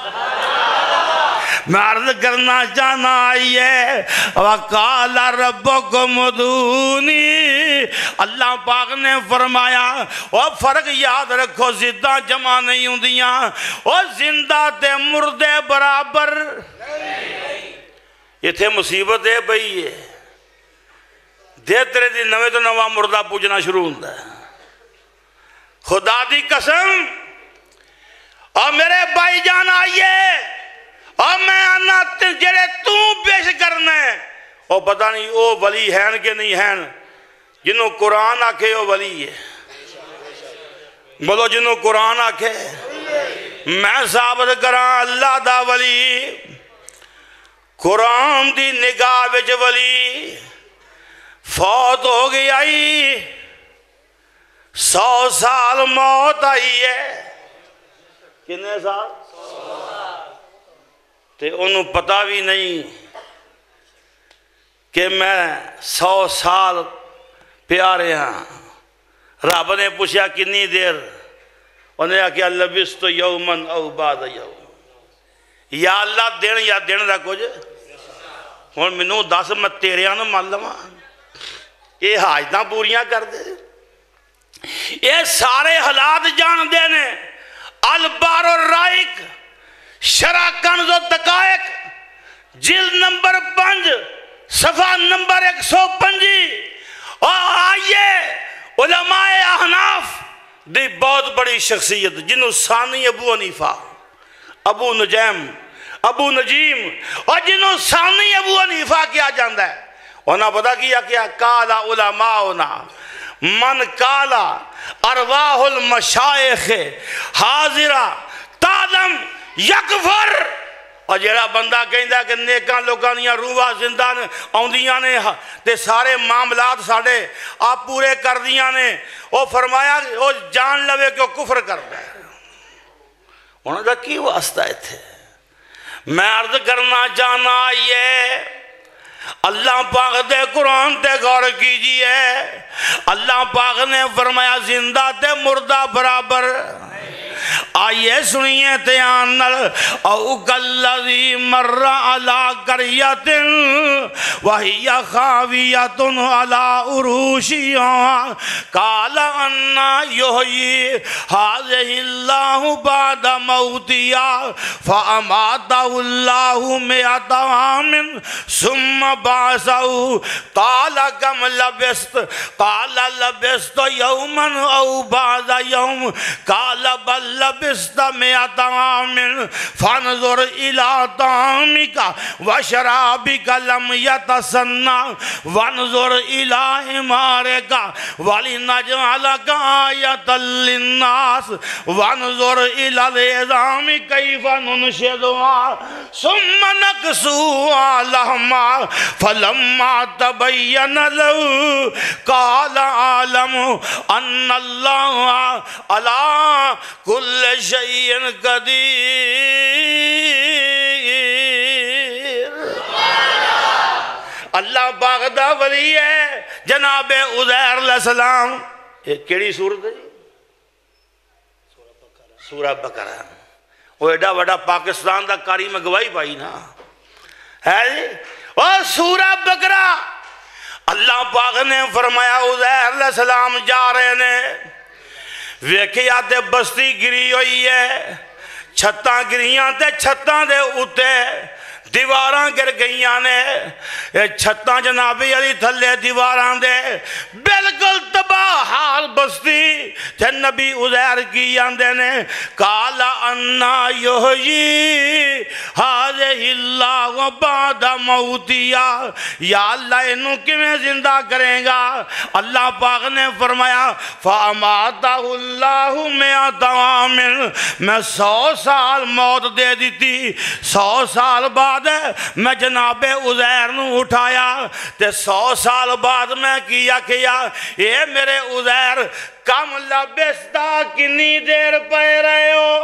Speaker 2: میں عرض کرنا چاہنا آئیے وَقَالَ رَبُّكُمُ ادْعُونِي اللہ پاک نے فرمایا اور فرق یاد رکھو زدہ جمع نہیں ہوں دیاں اور زندہ تے مردے برابر یہ تھے مصیبت ہے بھئی ہے دے تیرے دی نوے تو نوہ مردہ پوچھنا شروع ہوتا ہے خدا دی قسم اور میرے بھائی جان آئیے اور میں آنا جڑے تو پیش کرنے اور پتہ نہیں وہ ولی ہیں کہ نہیں ہیں جنہوں قرآن آکھے وہ ولی ہے بولو جنہوں قرآن آکھے میں ثابت کراں اللہ دا ولی قرآن دی نگاہ وچ ولی فوت ہو گیا 100 سال موت آئی ہے کتنے سال تے انہوں پتہ بھی نہیں کہ میں 100 سال پیارے ہاں رب نے پوچھا کنی دیر انہیں کہا کہ لبست یومن او بعد یوم یا اللہ دن یا دن دا کچھ ہوں مینوں دس میں تیریاں نوں مان لواں یہ حاجتاں پوریاں کر دے یہ سارے حالات جان دے نے البار الرائق شرح کنز و دقائق جلد نمبر 5 صفحہ نمبر 105 اور آئیے علماء احناف دی بہت بڑی شخصیت جنہوں ثانی ابو حنیفہ ابو نجیم ابو نجیم اور جنہوں ثانی ابو حنیفہ کیا جاندہ ہے انہاں پتا کیا کالا علماؤنا من کالا ارواح المشائخ حاضرہ تعلم یکفر اور جیڑا بندہ کہندہ کہ نیکاں لوگانیاں روحہ زندہ آندیاں نے تے سارے معاملات ساڑے آپ پورے کر دیاں نے وہ فرمایا وہ جان لوے کہ وہ کفر کرتا ہے انہوں نے کی واسطہ تھے میں عرض کرنا چاہنا یہ اللہ پاک دے قرآن تے غور کیجئے اللہ پاک نے فرمایا زندہ تے مردہ برابر آئیے سنیے تیان او کاللذی مر علی قریۃ وہی خاویۃ علی عروشہا قال انا یحیی ھذہ اللہ بعد موتہا فاماتہ اللہ 100 عام ثم بعثہ قال کم لبثت قال لبثت یوما او بعض یوم قال بل لبست 100 عام فانظر الى طعامك وشرابك لم يتسنى وانظر الى حمارك ولنجعلك آية للناس وانظر الى العظام كيف ننشدها ثم نكسوها لحما فلما تبين له قال أعلم أن الله على كل شيء قدیر اللہ پاک دا ولی ہے جناب عزیر علیہ السلام کیڑی سورت ہے جی سورہ بقرہ وہ ایڈا وڈا پاکستان دا کاری میں گواہی پائی نا ہے جی اور سورہ بقرہ اللہ پاک نے فرمایا عزیر علیہ السلام جا رہے نے ویکھیا تے بستی گری ہوئی ہے چھتاں گریاں تے چھتاں دے اتے دیواراں گر گئیاں نے چھتاں جنابی علی تھلے دیواراں دے بلکل تباہ حال بستی تے نبی عزیر کی آندے نے قالا انا یحیی ھذہ اللہ بعد موتہا یا اللہ انہوں کیویں زندہ کریں گا اللہ پاک نے فرمایا فاماتہ اللہ 100 عام میں 100 سال موت دے دیتی 100 سال بعد میں جناب عزیر نو اٹھایا تے 100 سال بعد میں کیا اے میرے عزیر کم لبستا کنی دیر پہ رہے ہو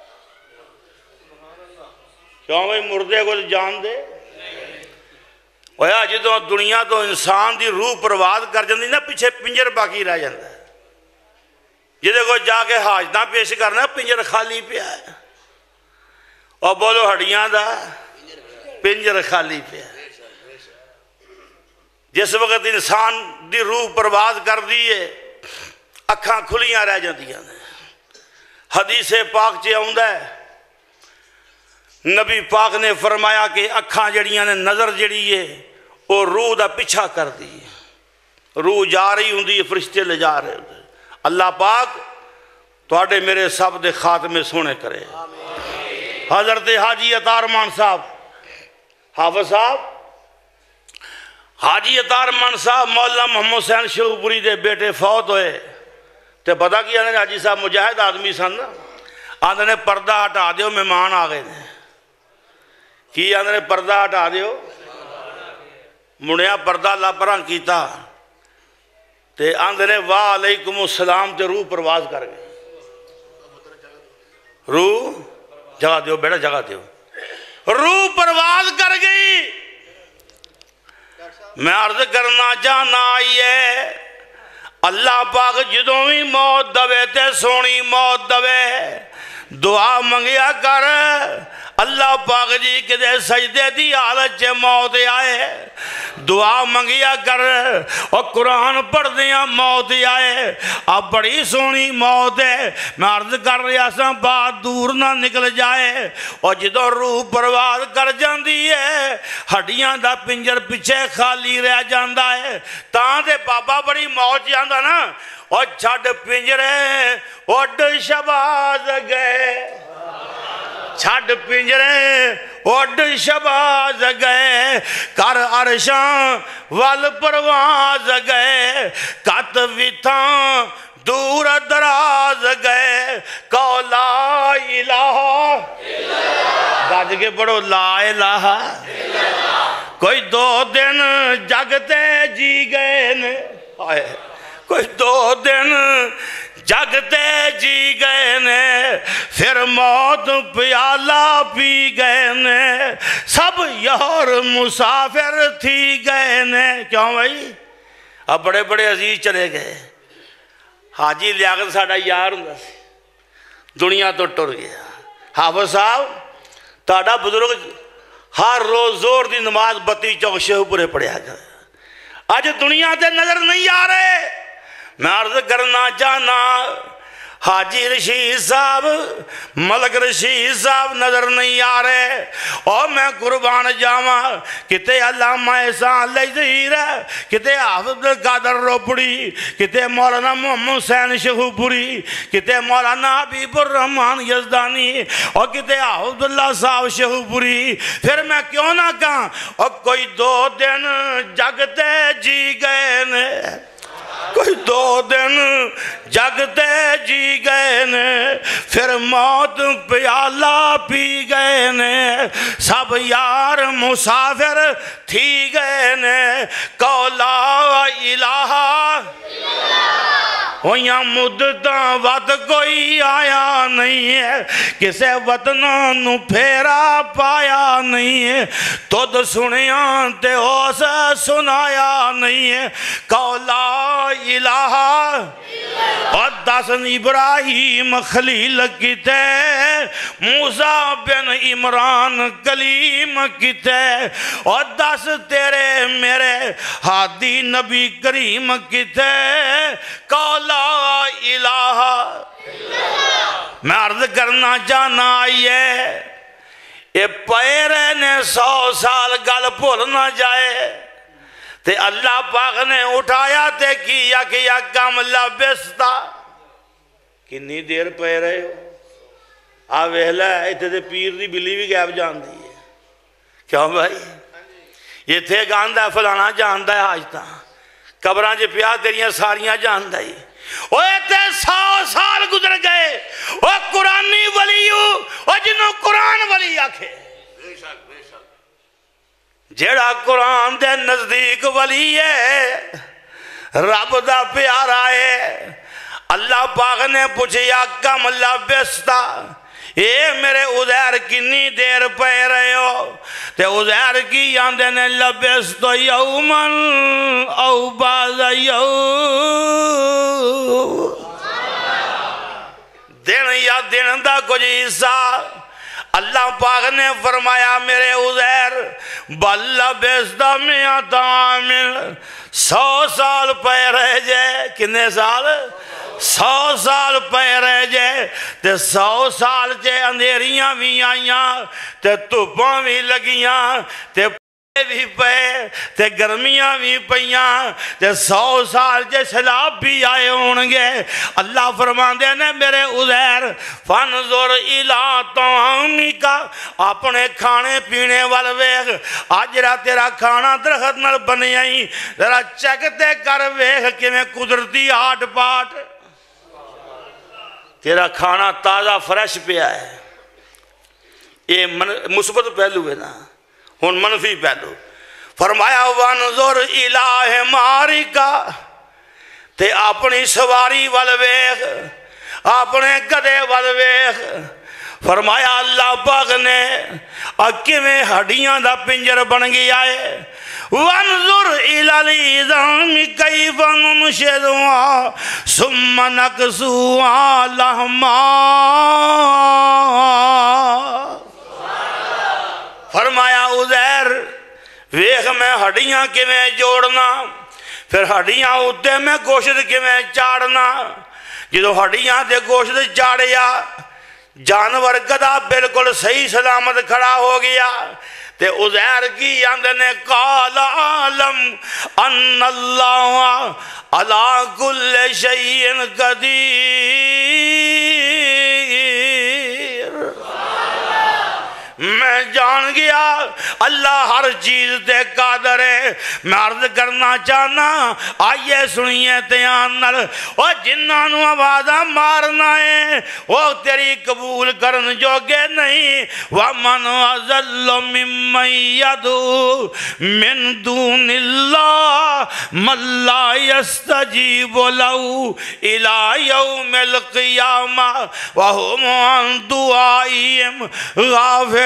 Speaker 2: کیوں بھئی مردے کو جان دے جدوں دنیا تو انسان دی روح پرواز کر جاندی نا پیچھے پنجر باقی رہ جاندہ ہے جدے کو جا کے حاجتاں پیش کرنا پنجر خالی پہ ہے اور بولو ہڈیاں دا پنجر خالی پہ ہے جس وقت انسان دی روح پرواز کر دیئے اکھاں کھلیاں رہ جاندیاں حدیث پاک چے آؤندہ ہے نبی پاک نے فرمایا کہ اکھاں جڑیاں نے نظر جڑی ہے وہ روح دا پیچھا کر دی روح جا رہی ہوں دی فرشتے لے جا رہے ہوں اللہ پاک توڑے میرے سب دے خاتمے سونے کرے حضرت حاجی عطا ارمان صاحب حافظ صاحب حاجی اطار من صاحب مولانا محمد حسین شیخو پوری دے بیٹے فوت ہوئے تے پتہ کیا نے حاجی صاحب مجاہد آدمی سن آدھے نے پردہ ہٹا دیو مہمان آ گئے نے کی آدھے نے پردہ ہٹا دیو منیا پردہ اللہ پران کیتا تے آدھے نے واہ علیکم السلام تے روح پرواز کر گئے روح جگہ دیو بیٹا جگہ دیو روح پرواز کر گئی میں عرض کرنا چاہنا آئیے اللہ پاک جدوں بھی موت دوے تے سونی موت دوے دعا منگیا کر اللہ پاک جی کدے سجدے دی حالت چے موت آئے دعا منگیا کر اور قرآن پڑھ دیا موت آئے اب بڑی سونی موت ہے میں عرض کر رہا سا بات دور نہ نکل جائے اور جدو روح پرواز کر جاندی ہے ہڈیاں دا پنجر پیچھے خالی رہ جاندہ ہے تاں دے بابا بڑی موت جاندہ نا اور چھڑ پنجرے اڈ شباز گئے چھڑ پنجرے اڈ شباز گئے کر عرشاں وال پرواز گئے کت ویتھاں دور دراز گئے کو لا الہ گاج کے پڑھو لا الہ کوئی 2 دن جگتے جی گئے نے کوئی 2 دن جگتے جی گئے نے پھر موت پیالہ پی گئے نے سب یار مسافر تھی گئے نے کیوں بھائی اب بڑے بڑے عزیز چلے گئے حاجی لیاقت ساڑھا یار ہوں دنیا تو ٹر گیا حافظ صاحب تاڑا بزرگ ہر روز زور دی نماز 32 چوک شیخو پورے پڑھیا گئے آج دنیا تے نظر نہیں آ رہے میں عرض کرنا چاہنا حاجی رشید صاحب ملک رشید صاحب نظر نہیں آ رہے اور میں قربان جاواں کتے علامہ احسان لذیر کتے حافظ قادر روپڑی کتے مولانا محمد حسین شیخو پوری کتے مولانا حبیب الرحمن یزدانی اور کتے حافظ اللہ صاحب شیخو پوری پھر میں کیوں نہ کہاں اور کوئی 2 دن جگتے جی گئے نے کوئی 2 دن جگتے جی گئے نے پھر موت پیالہ پی گئے نے سب یار مسافر تھی گئے نے کو لا الہ ہویاں مدتاں ود کوئی آیا نہیں ہے کسے وطنوں نو پھیرا پایا نہیں ہے تود سنیاں تے ہوس سنایا نہیں ہے کو لا الہ اور 10 ابراہیم خلیل کتے موسیٰ بن عمران کلیم کتے اور 10 تیرے میرے ہادی نبی کریم کتے کو لا الہ میں عرض کرنا چاہنا آئیے اے پیرے نے 100 سال گل بھول نہ جائے تے اللہ پاک نے اٹھایا تے کیا کم لبستا کنی دیر پہ رہے ہو آ ویلہ ہے اتھے تے پیر دی بلی بھی گیب جان دی ہے کیوں بھائی یہ تھے گاندہ ہے فلانا جاندہ ہے آج تا قبران جے پیاد تیریاں ساریاں جاندہ ہی وہ تے 100 سال گزر گئے وہ قرآنی ولیو وہ جنہوں قرآن ولی آکھے جیڑا قرآن دے نزدیک ولی ہے رب دا پیارا ہے اللہ پاک نے پوچھیا کم لبستا اے میرے عزیر کنی دیر پہ رہے ہو تے عزیر کی آندے نے لبستو یومن او باز یوم دن یا دن دا کچھ حصہ اللہ پاک نے فرمایا میرے عزیر بل لبستا میات عامل 100 سال پہ رہ جائے کنے سال 100 سال پہ رہ جائے تے 100 سال جے اندھیریاں بھی آئیاں تے تپاں بھی لگیاں تے بھی پے تے گرمیاں بھی پیاں تے 100 سال جے سیلاب بھی آئے ہونگے اللہ فرماندے نے میرے عزیر فانظر الی طعامک اپنے کھانے پینے وال ویکھ اج را تیرا کھانا درخت نال بنیا ہی ذرا چکتے کر ویکھ کیویں قدرتی آٹ پاٹ تیرا کھانا تازہ فریش پیا ہے یہ مثبت پہلو ہے نا ہن منفی پہلو فرمایا وانظر الی حمارک تے اپنی سواری وال ویکھ اپنے گدے وال ویکھ فرمایا اللہ پاک نے کیویں ہڈیاں دا پنجر بن گیا ہے وانظر الی العظام کیف ننشزها ثم نکسوها لحما فرمایا عزیر ویخ میں ہڈیاں کیویں جوڑنا پھر ہڈیاں اتے میں گوشت کیویں چاڑنا جدو ہڈیاں دے گوشت چاڑیا جانور گدا بالکل صحیح سلامت کھڑا ہو گیا تے عزیر کی اندر نے قال عالم ان اللہ علی کل شیء قدیر میں جان گیا اللہ ہر چیز تے قادر ہے میں عرض کرنا چاہنا آئیے سنیے تیان نل او جنہاں نو آوازہ مارنا ہے وہ تیری قبول کرن جوگے نہیں وَمَنْ أَضَلُّ مِمَّنْ يَدْعُو مِن دُونِ اللَّهِ مَن لَّا يَسْتَجِيبُ لَهُ إِلَىٰ يَوْمِ الْقِيَامَةِ وَهُمْ عَن دُعَائِهِمْ غَافِلُونَ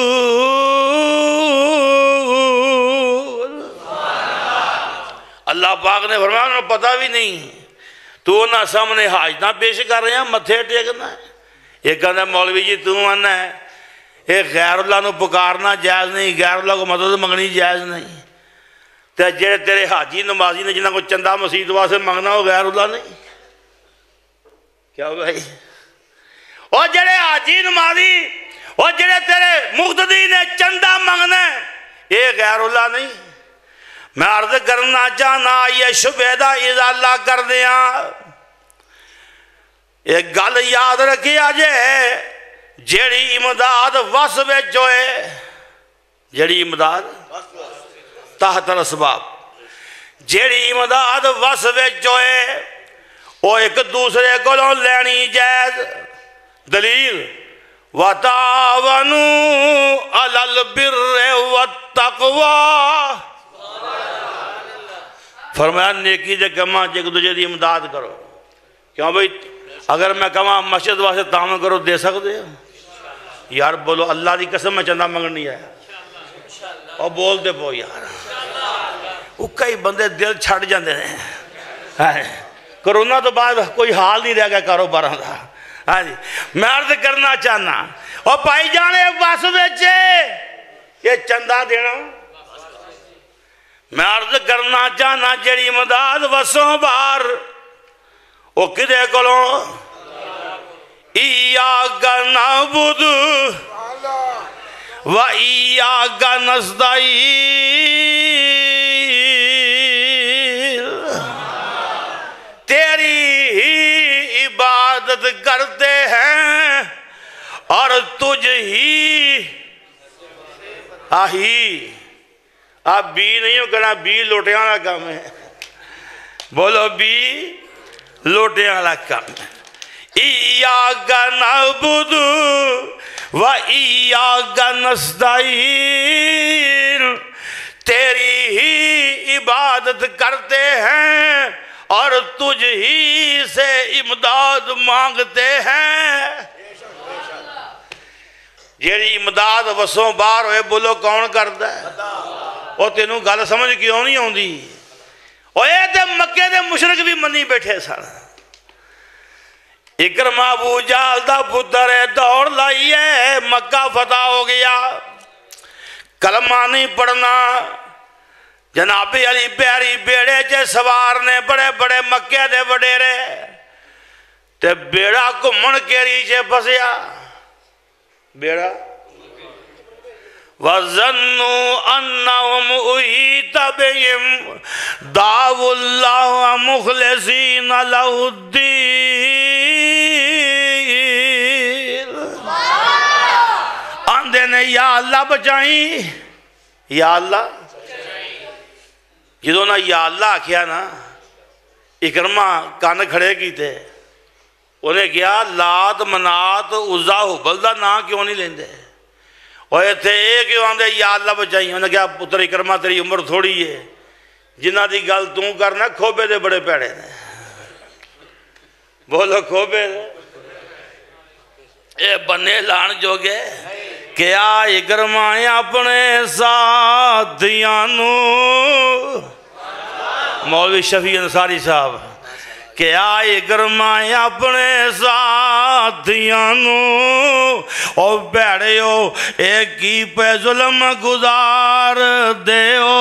Speaker 2: اللہ پاک نے فرمایا انہوں پتہ بھی نہیں تو نہ سامنے حاجتاں پیش کر رہے ہیں متھے ٹیکنا ہے یہ کہنا ہے مولوی جی تو آنا ہے ایک غیر اللہ نو پکارنا جائز نہیں غیر اللہ کو مدد منگنی جائز نہیں تے جڑے تیرے حاجی نمازی نے جنہاں کو چندہ مسجد واسطے منگنا ہو غیر اللہ نہیں کیا ہو بھائی اور جڑے حاجی نمازی اور جڑے تیرے مقتدی نے چندہ منگنا یہ غیر اللہ نہیں میں عرض کرنا چاہنا یہ شبیدہ ازالہ کر دیا ایک گل یاد رکھیا جائے جیڑی امداد وصف جوئے جیڑی امداد تحت الاسباب جیڑی امداد وصف جوئے وہ ایک دوسرے کو لینی جائز دلیل وَتَعَوَنُوا عَلَى الْبِرِّ وَالتَّقْوَى فرمایا نیکی دے کما ایک دوسرے دی امداد کرو کیوں بھئی اگر میں کما مسجد واسطے تعاون کرو دے سکتے یار بولو اللہ دی قسم میں چندہ منگنی ہے اور بول دے پو یار وہ کئی بندے دل چھڑ جاندے ہیں کرونا تو بعد کوئی حال نہیں رہ گیا کاروباراں دا میں عرض کرنا چاہنا اور پائی جانے بس بیچے یہ چندہ دینا میں عرض کرنا چاہنا جڑی مداد وسوں بار وہ کدے کلوں ایاک نعبد و ایاک نستعین تیری ہی عبادت کرتے ہیں اور تجھ ہی آہی آپ بی نہیں ہو کہنا بی لوٹے والا کام ہے بولو بی لوٹے والا کام ہے ایاک نعبد و ایاک نستعین تیری ہی عبادت کرتے ہیں اور تجھ ہی سے امداد مانگتے ہیں جیڑی امداد وسوں بار ہوئے بولو کون کرتا ہے وہ تینوں گل سمجھ کیوں نہیں ہوندی وہ اے تے مکے دے مشرک بھی منی بیٹھے سن اکرمہ ابو جہل دا پتر دوڑ لائیے مکہ فتح ہو گیا کلمہ نہیں پڑھنا جناب علی پیاری بیڑے جے سوار نے بڑے بڑے مکے دے وڈیرے تے بیڑا کو من کے ریچے پسیا بیڑا وَظَنُّوا أَنَّهُمْ أُحِيطَ بِهِمْ دَعَوُا اللَّهَ مُخْلِصِينَ لَهُ الدِّينَ آندے نے یا اللہ بچائیں، یا اللہ جدوں نا یا اللہ کیا نا اکرمہ کان کھڑے کی تھے انہیں کیا لات منات عزا حبل دا نا کیوں نہیں لیندے اور یہ تھے ایک کیوں آندے یا اللہ بچائیں انہیں کیا پتر اکرمہ تیری عمر تھوڑی ہے جنہ دی گل توں کرنا کھوبے دے بڑے پیڑے نے بولو کھوبے دے اے بنے لان جو گے کیا اکرمہ اپنے ساتھیانو مولوی شفیع انصاری صاحب کیا اکرمہ اپنے ساتھیانو اور بیڑے ہو ایک کی پہ ظلم گزار دے ہو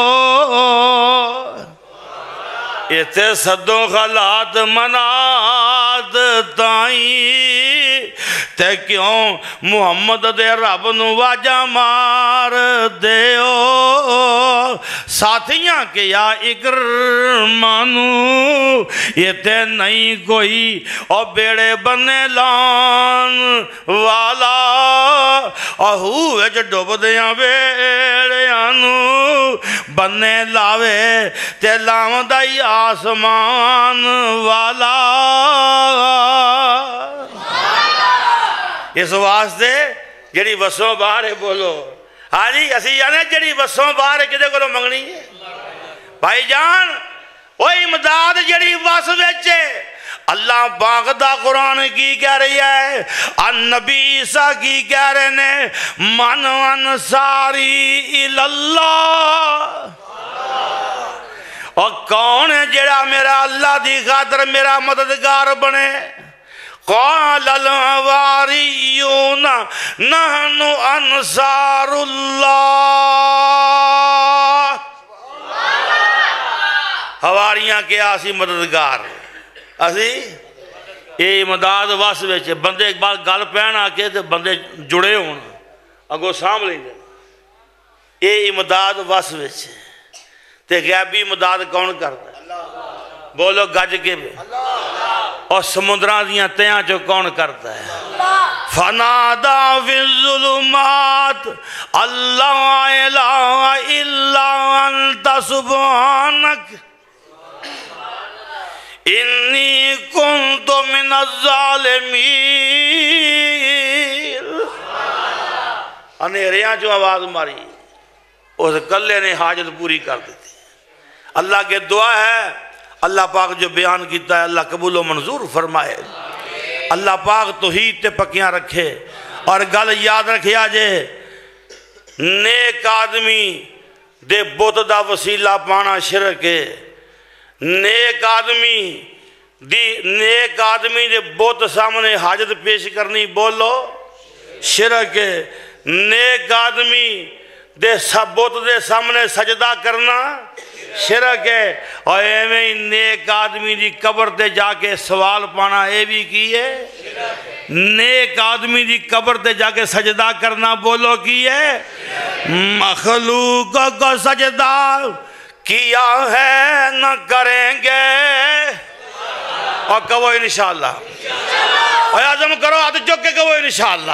Speaker 2: ایتے صدوں خلات منات تائیں تے کیوں محمد دے رب نو واجہ مار دے ہو ساتھیاں کے یا اکرمانو یہ تے نہیں کوئی اور بیڑے بنے لان والا ہوئے جو ڈوب دیاں بیڑے آنو بنے لاوے تے لام دائی آسمان والا اس واسطے جڑی وسوں باہر ہے بولو ہاں جی اسی جانے جڑی وسوں باہر ہے کدے کو منگنی ہے بھائی جان وہ امداد جڑی وس ویچے اللہ پاک دا قرآن کی کہہ رہی ہے النبی عیسیٰ کی کہہ رہے نے من انصاری الاللہ اور کون ہے جڑا میرا اللہ دی خاطر میرا مددگار بنے قال الحواریون نحن انصار اللہ حواریاں کیا اسی مددگار اسی اے امداد واس ویچے بندے ایک بار گل پہن آکے تے بندے جڑے ہون اگو سام لیں گے اے امداد واس ویچے تے غیبی امداد کون کرتا ہے بولو گج کے بھی اور سمندران دیاں تیاں جو کون کرتا ہے فنادا فی الظلمات اللہ الہ الا انت سبحانک انی کنت من الظالمین انہیریاں جو آواز ماری اس کلے نے حاجت پوری کر دیتی اللہ کے دعا ہے اللہ پاک جو بیان کیتا ہے اللہ قبول و منظور فرمائے اللہ پاک توحید تے پکیاں رکھے اور گل یاد رکھے آجے نیک آدمی دے بت دا وسیلہ پانا شرک ہے نیک آدمی دے بت سامنے حاجت پیش کرنی بولو شرک ہے نیک آدمی دے بت دے سامنے سجدہ کرنا شرک ہے اور ایویں نیک آدمی دی قبر تے جا کے سوال پانا اے بھی کی ہے نیک آدمی دی قبر تے جا کے سجدہ کرنا بولو کی ہے مخلوق کو سجدہ کیا ہے نہ کریں گے اور کہو انشاءاللہ اور عزم کرو ہاتھ چک کے کہو انشاءاللہ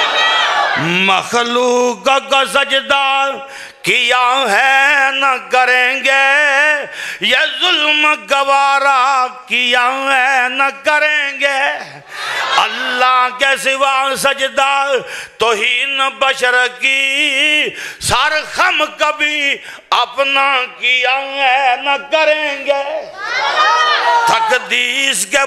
Speaker 2: مخلوق کو سجدہ کیا ہے نہ کریں گے یہ ظلم گوارا کیا ہے نہ کریں گے اللہ کے سوا سجدہ توہین بشر کی سر خم کبھی اپنا کیا ہے نہ کریں گے تقدیس کے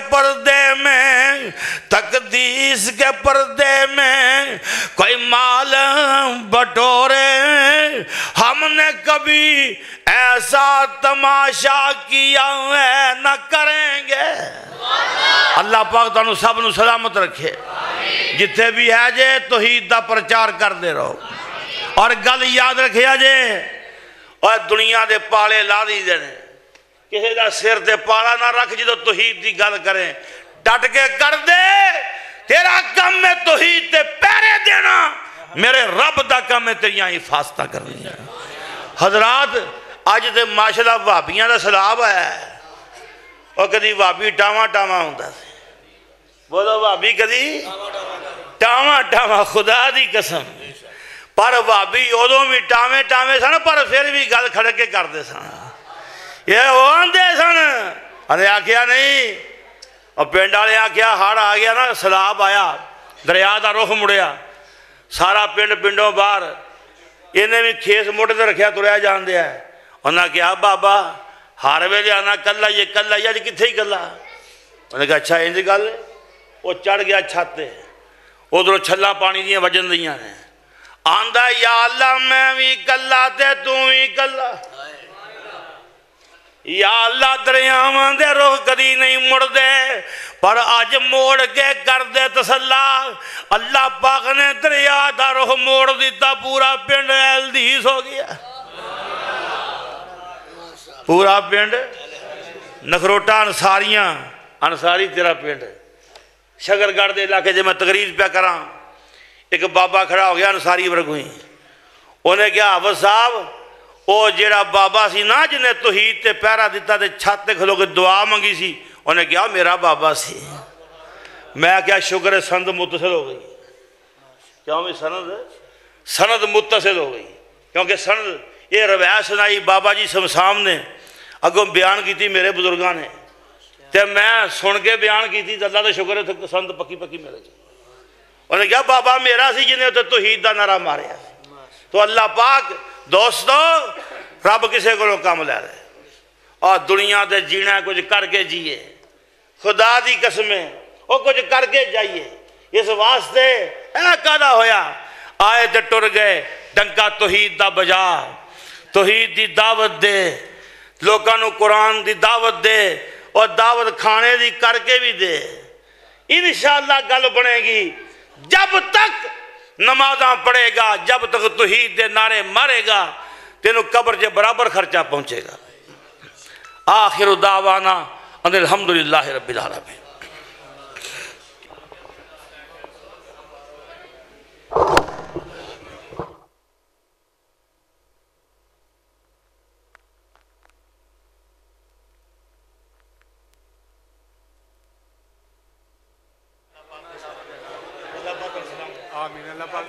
Speaker 2: پردے میں کوئی مال بٹورے ہم نے کبھی ایسا تماشا کیا ہے نہ کریں گے اللہ پاک تانوں سب نو سلامت رکھے جتھے بھی ہے جے توحید دا پرچار کر دے رہو اور گل یاد رکھے جے اور دنیا دے پالے لا دی دینے کسی دا سر تے پالا نہ رکھ جدو توحید دی گل کریں ڈٹ کے کر دے تیرا کم میں توحید تے پیرے دینا میرے رب دا کم ہے تیریاں حفاظتہ کرنی ہے۔ حضرات آج دے ماشاءاللہ وابیاں دا سلاب ہے، اور کدی وابی ٹاواں ٹاواں ہوندہ سے، بولو وابی کدی ٹاواں ٹاواں، خدا دی قسم، پر وابی ادوں بھی ٹاویں ٹاویں سن، پر پھر بھی گل کھڑ کے کر دے سن، یہ وہ آندے سن، انہیں آکھیا نہیں، اور پنڈ والے آکھیا ہڑ آ گیا نا، سیلاب آیا، دریا دا رخ مڑیا، سارا پنڈ پنڈوں باہر، انہیں بھی کھیس موٹے تے رکھیا تریا جان دیا ہے، انہاں کہا بابا ہر ویلے آنا کلا یہ اج کتھے ہی کلا، انہوں نے کہا اچھا انج گل ہے، وہ چڑھ گیا چھت تے، ادھروں چھلا پانی دیاں وجن دیاں نے، آندا یا اللہ میں بھی کلا تے تو بھی کلا، یا اللہ دریاواں دے رخ کدی نہیں مڑ دے، پر آج موڑ کے کر دے تسلا، اللہ پاک نے دریا دا رخ موڑ دیتا، پورا پنڈ ایلدیس ہو گیا، پورا پنڈ نکھروٹا انصاری تیرا پنڈ، شکرگڑھ دے علاقے جے میں تقریر پہ کراں، ایک بابا کھڑا ہو گیا انصاری ورگوئی، انہیں کہا حافظ صاحب وہ جیڑا بابا سی نا جنہیں توحید تے پیرا دیتا تے چھت تے کھلو کے دعا منگی سی، انہیں کہا میرا بابا سی، میں کیا شکر سند متصل ہو گئی، کیوں بھی سند متصل ہو گئی، کیونکہ سند یہ روایت سنائی بابا جی سمسام نے اگوں بیان کی تھی میرے بزرگاں نے، تے میں سن کے بیان کی تھی اللہ دا شکر ہے سند پکی پکی میرے جی، انہوں نے کہا بابا میرا سی جنہیں تے توحید دا نعرہ ماریا، تو اللہ پاک دوستو رب کسے کو کام لے رہے، اور دنیا دے جینا کچھ کر کے جیے، خدا دی قسمیں وہ کچھ کر کے جائیے، اس واسطے کہا ہویا آئے تے ٹر گئے، ڈنکا توحید دا بجا، توحید دی دعوت دے، لوگاں نو قرآن دی دعوت دے، اور دعوت کھانے دی کر کے بھی دے، انشاءاللہ گل بنے گی، جب تک نمازاں پڑھے گا، جب تک توحید دے نعرے مارے گا، تینوں قبر جے برابر خرچہ پہنچے گا۔ آخر دعوانا ان الحمدللہ رب العالمین۔
Speaker 4: آمین اللہ پاک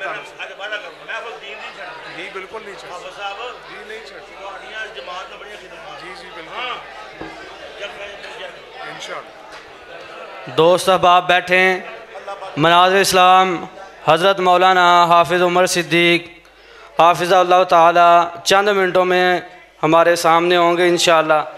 Speaker 4: جی بالکل نہیں چھڑ جی نہیں چھڑ جی جی بالکل انشاءاللہ۔
Speaker 5: دوست احباب بیٹھیں، مناظر اسلام حضرت مولانا حافظ عمر صدیق حافظہ اللہ تعالی چند منٹوں میں ہمارے سامنے ہوں گے انشاءاللہ۔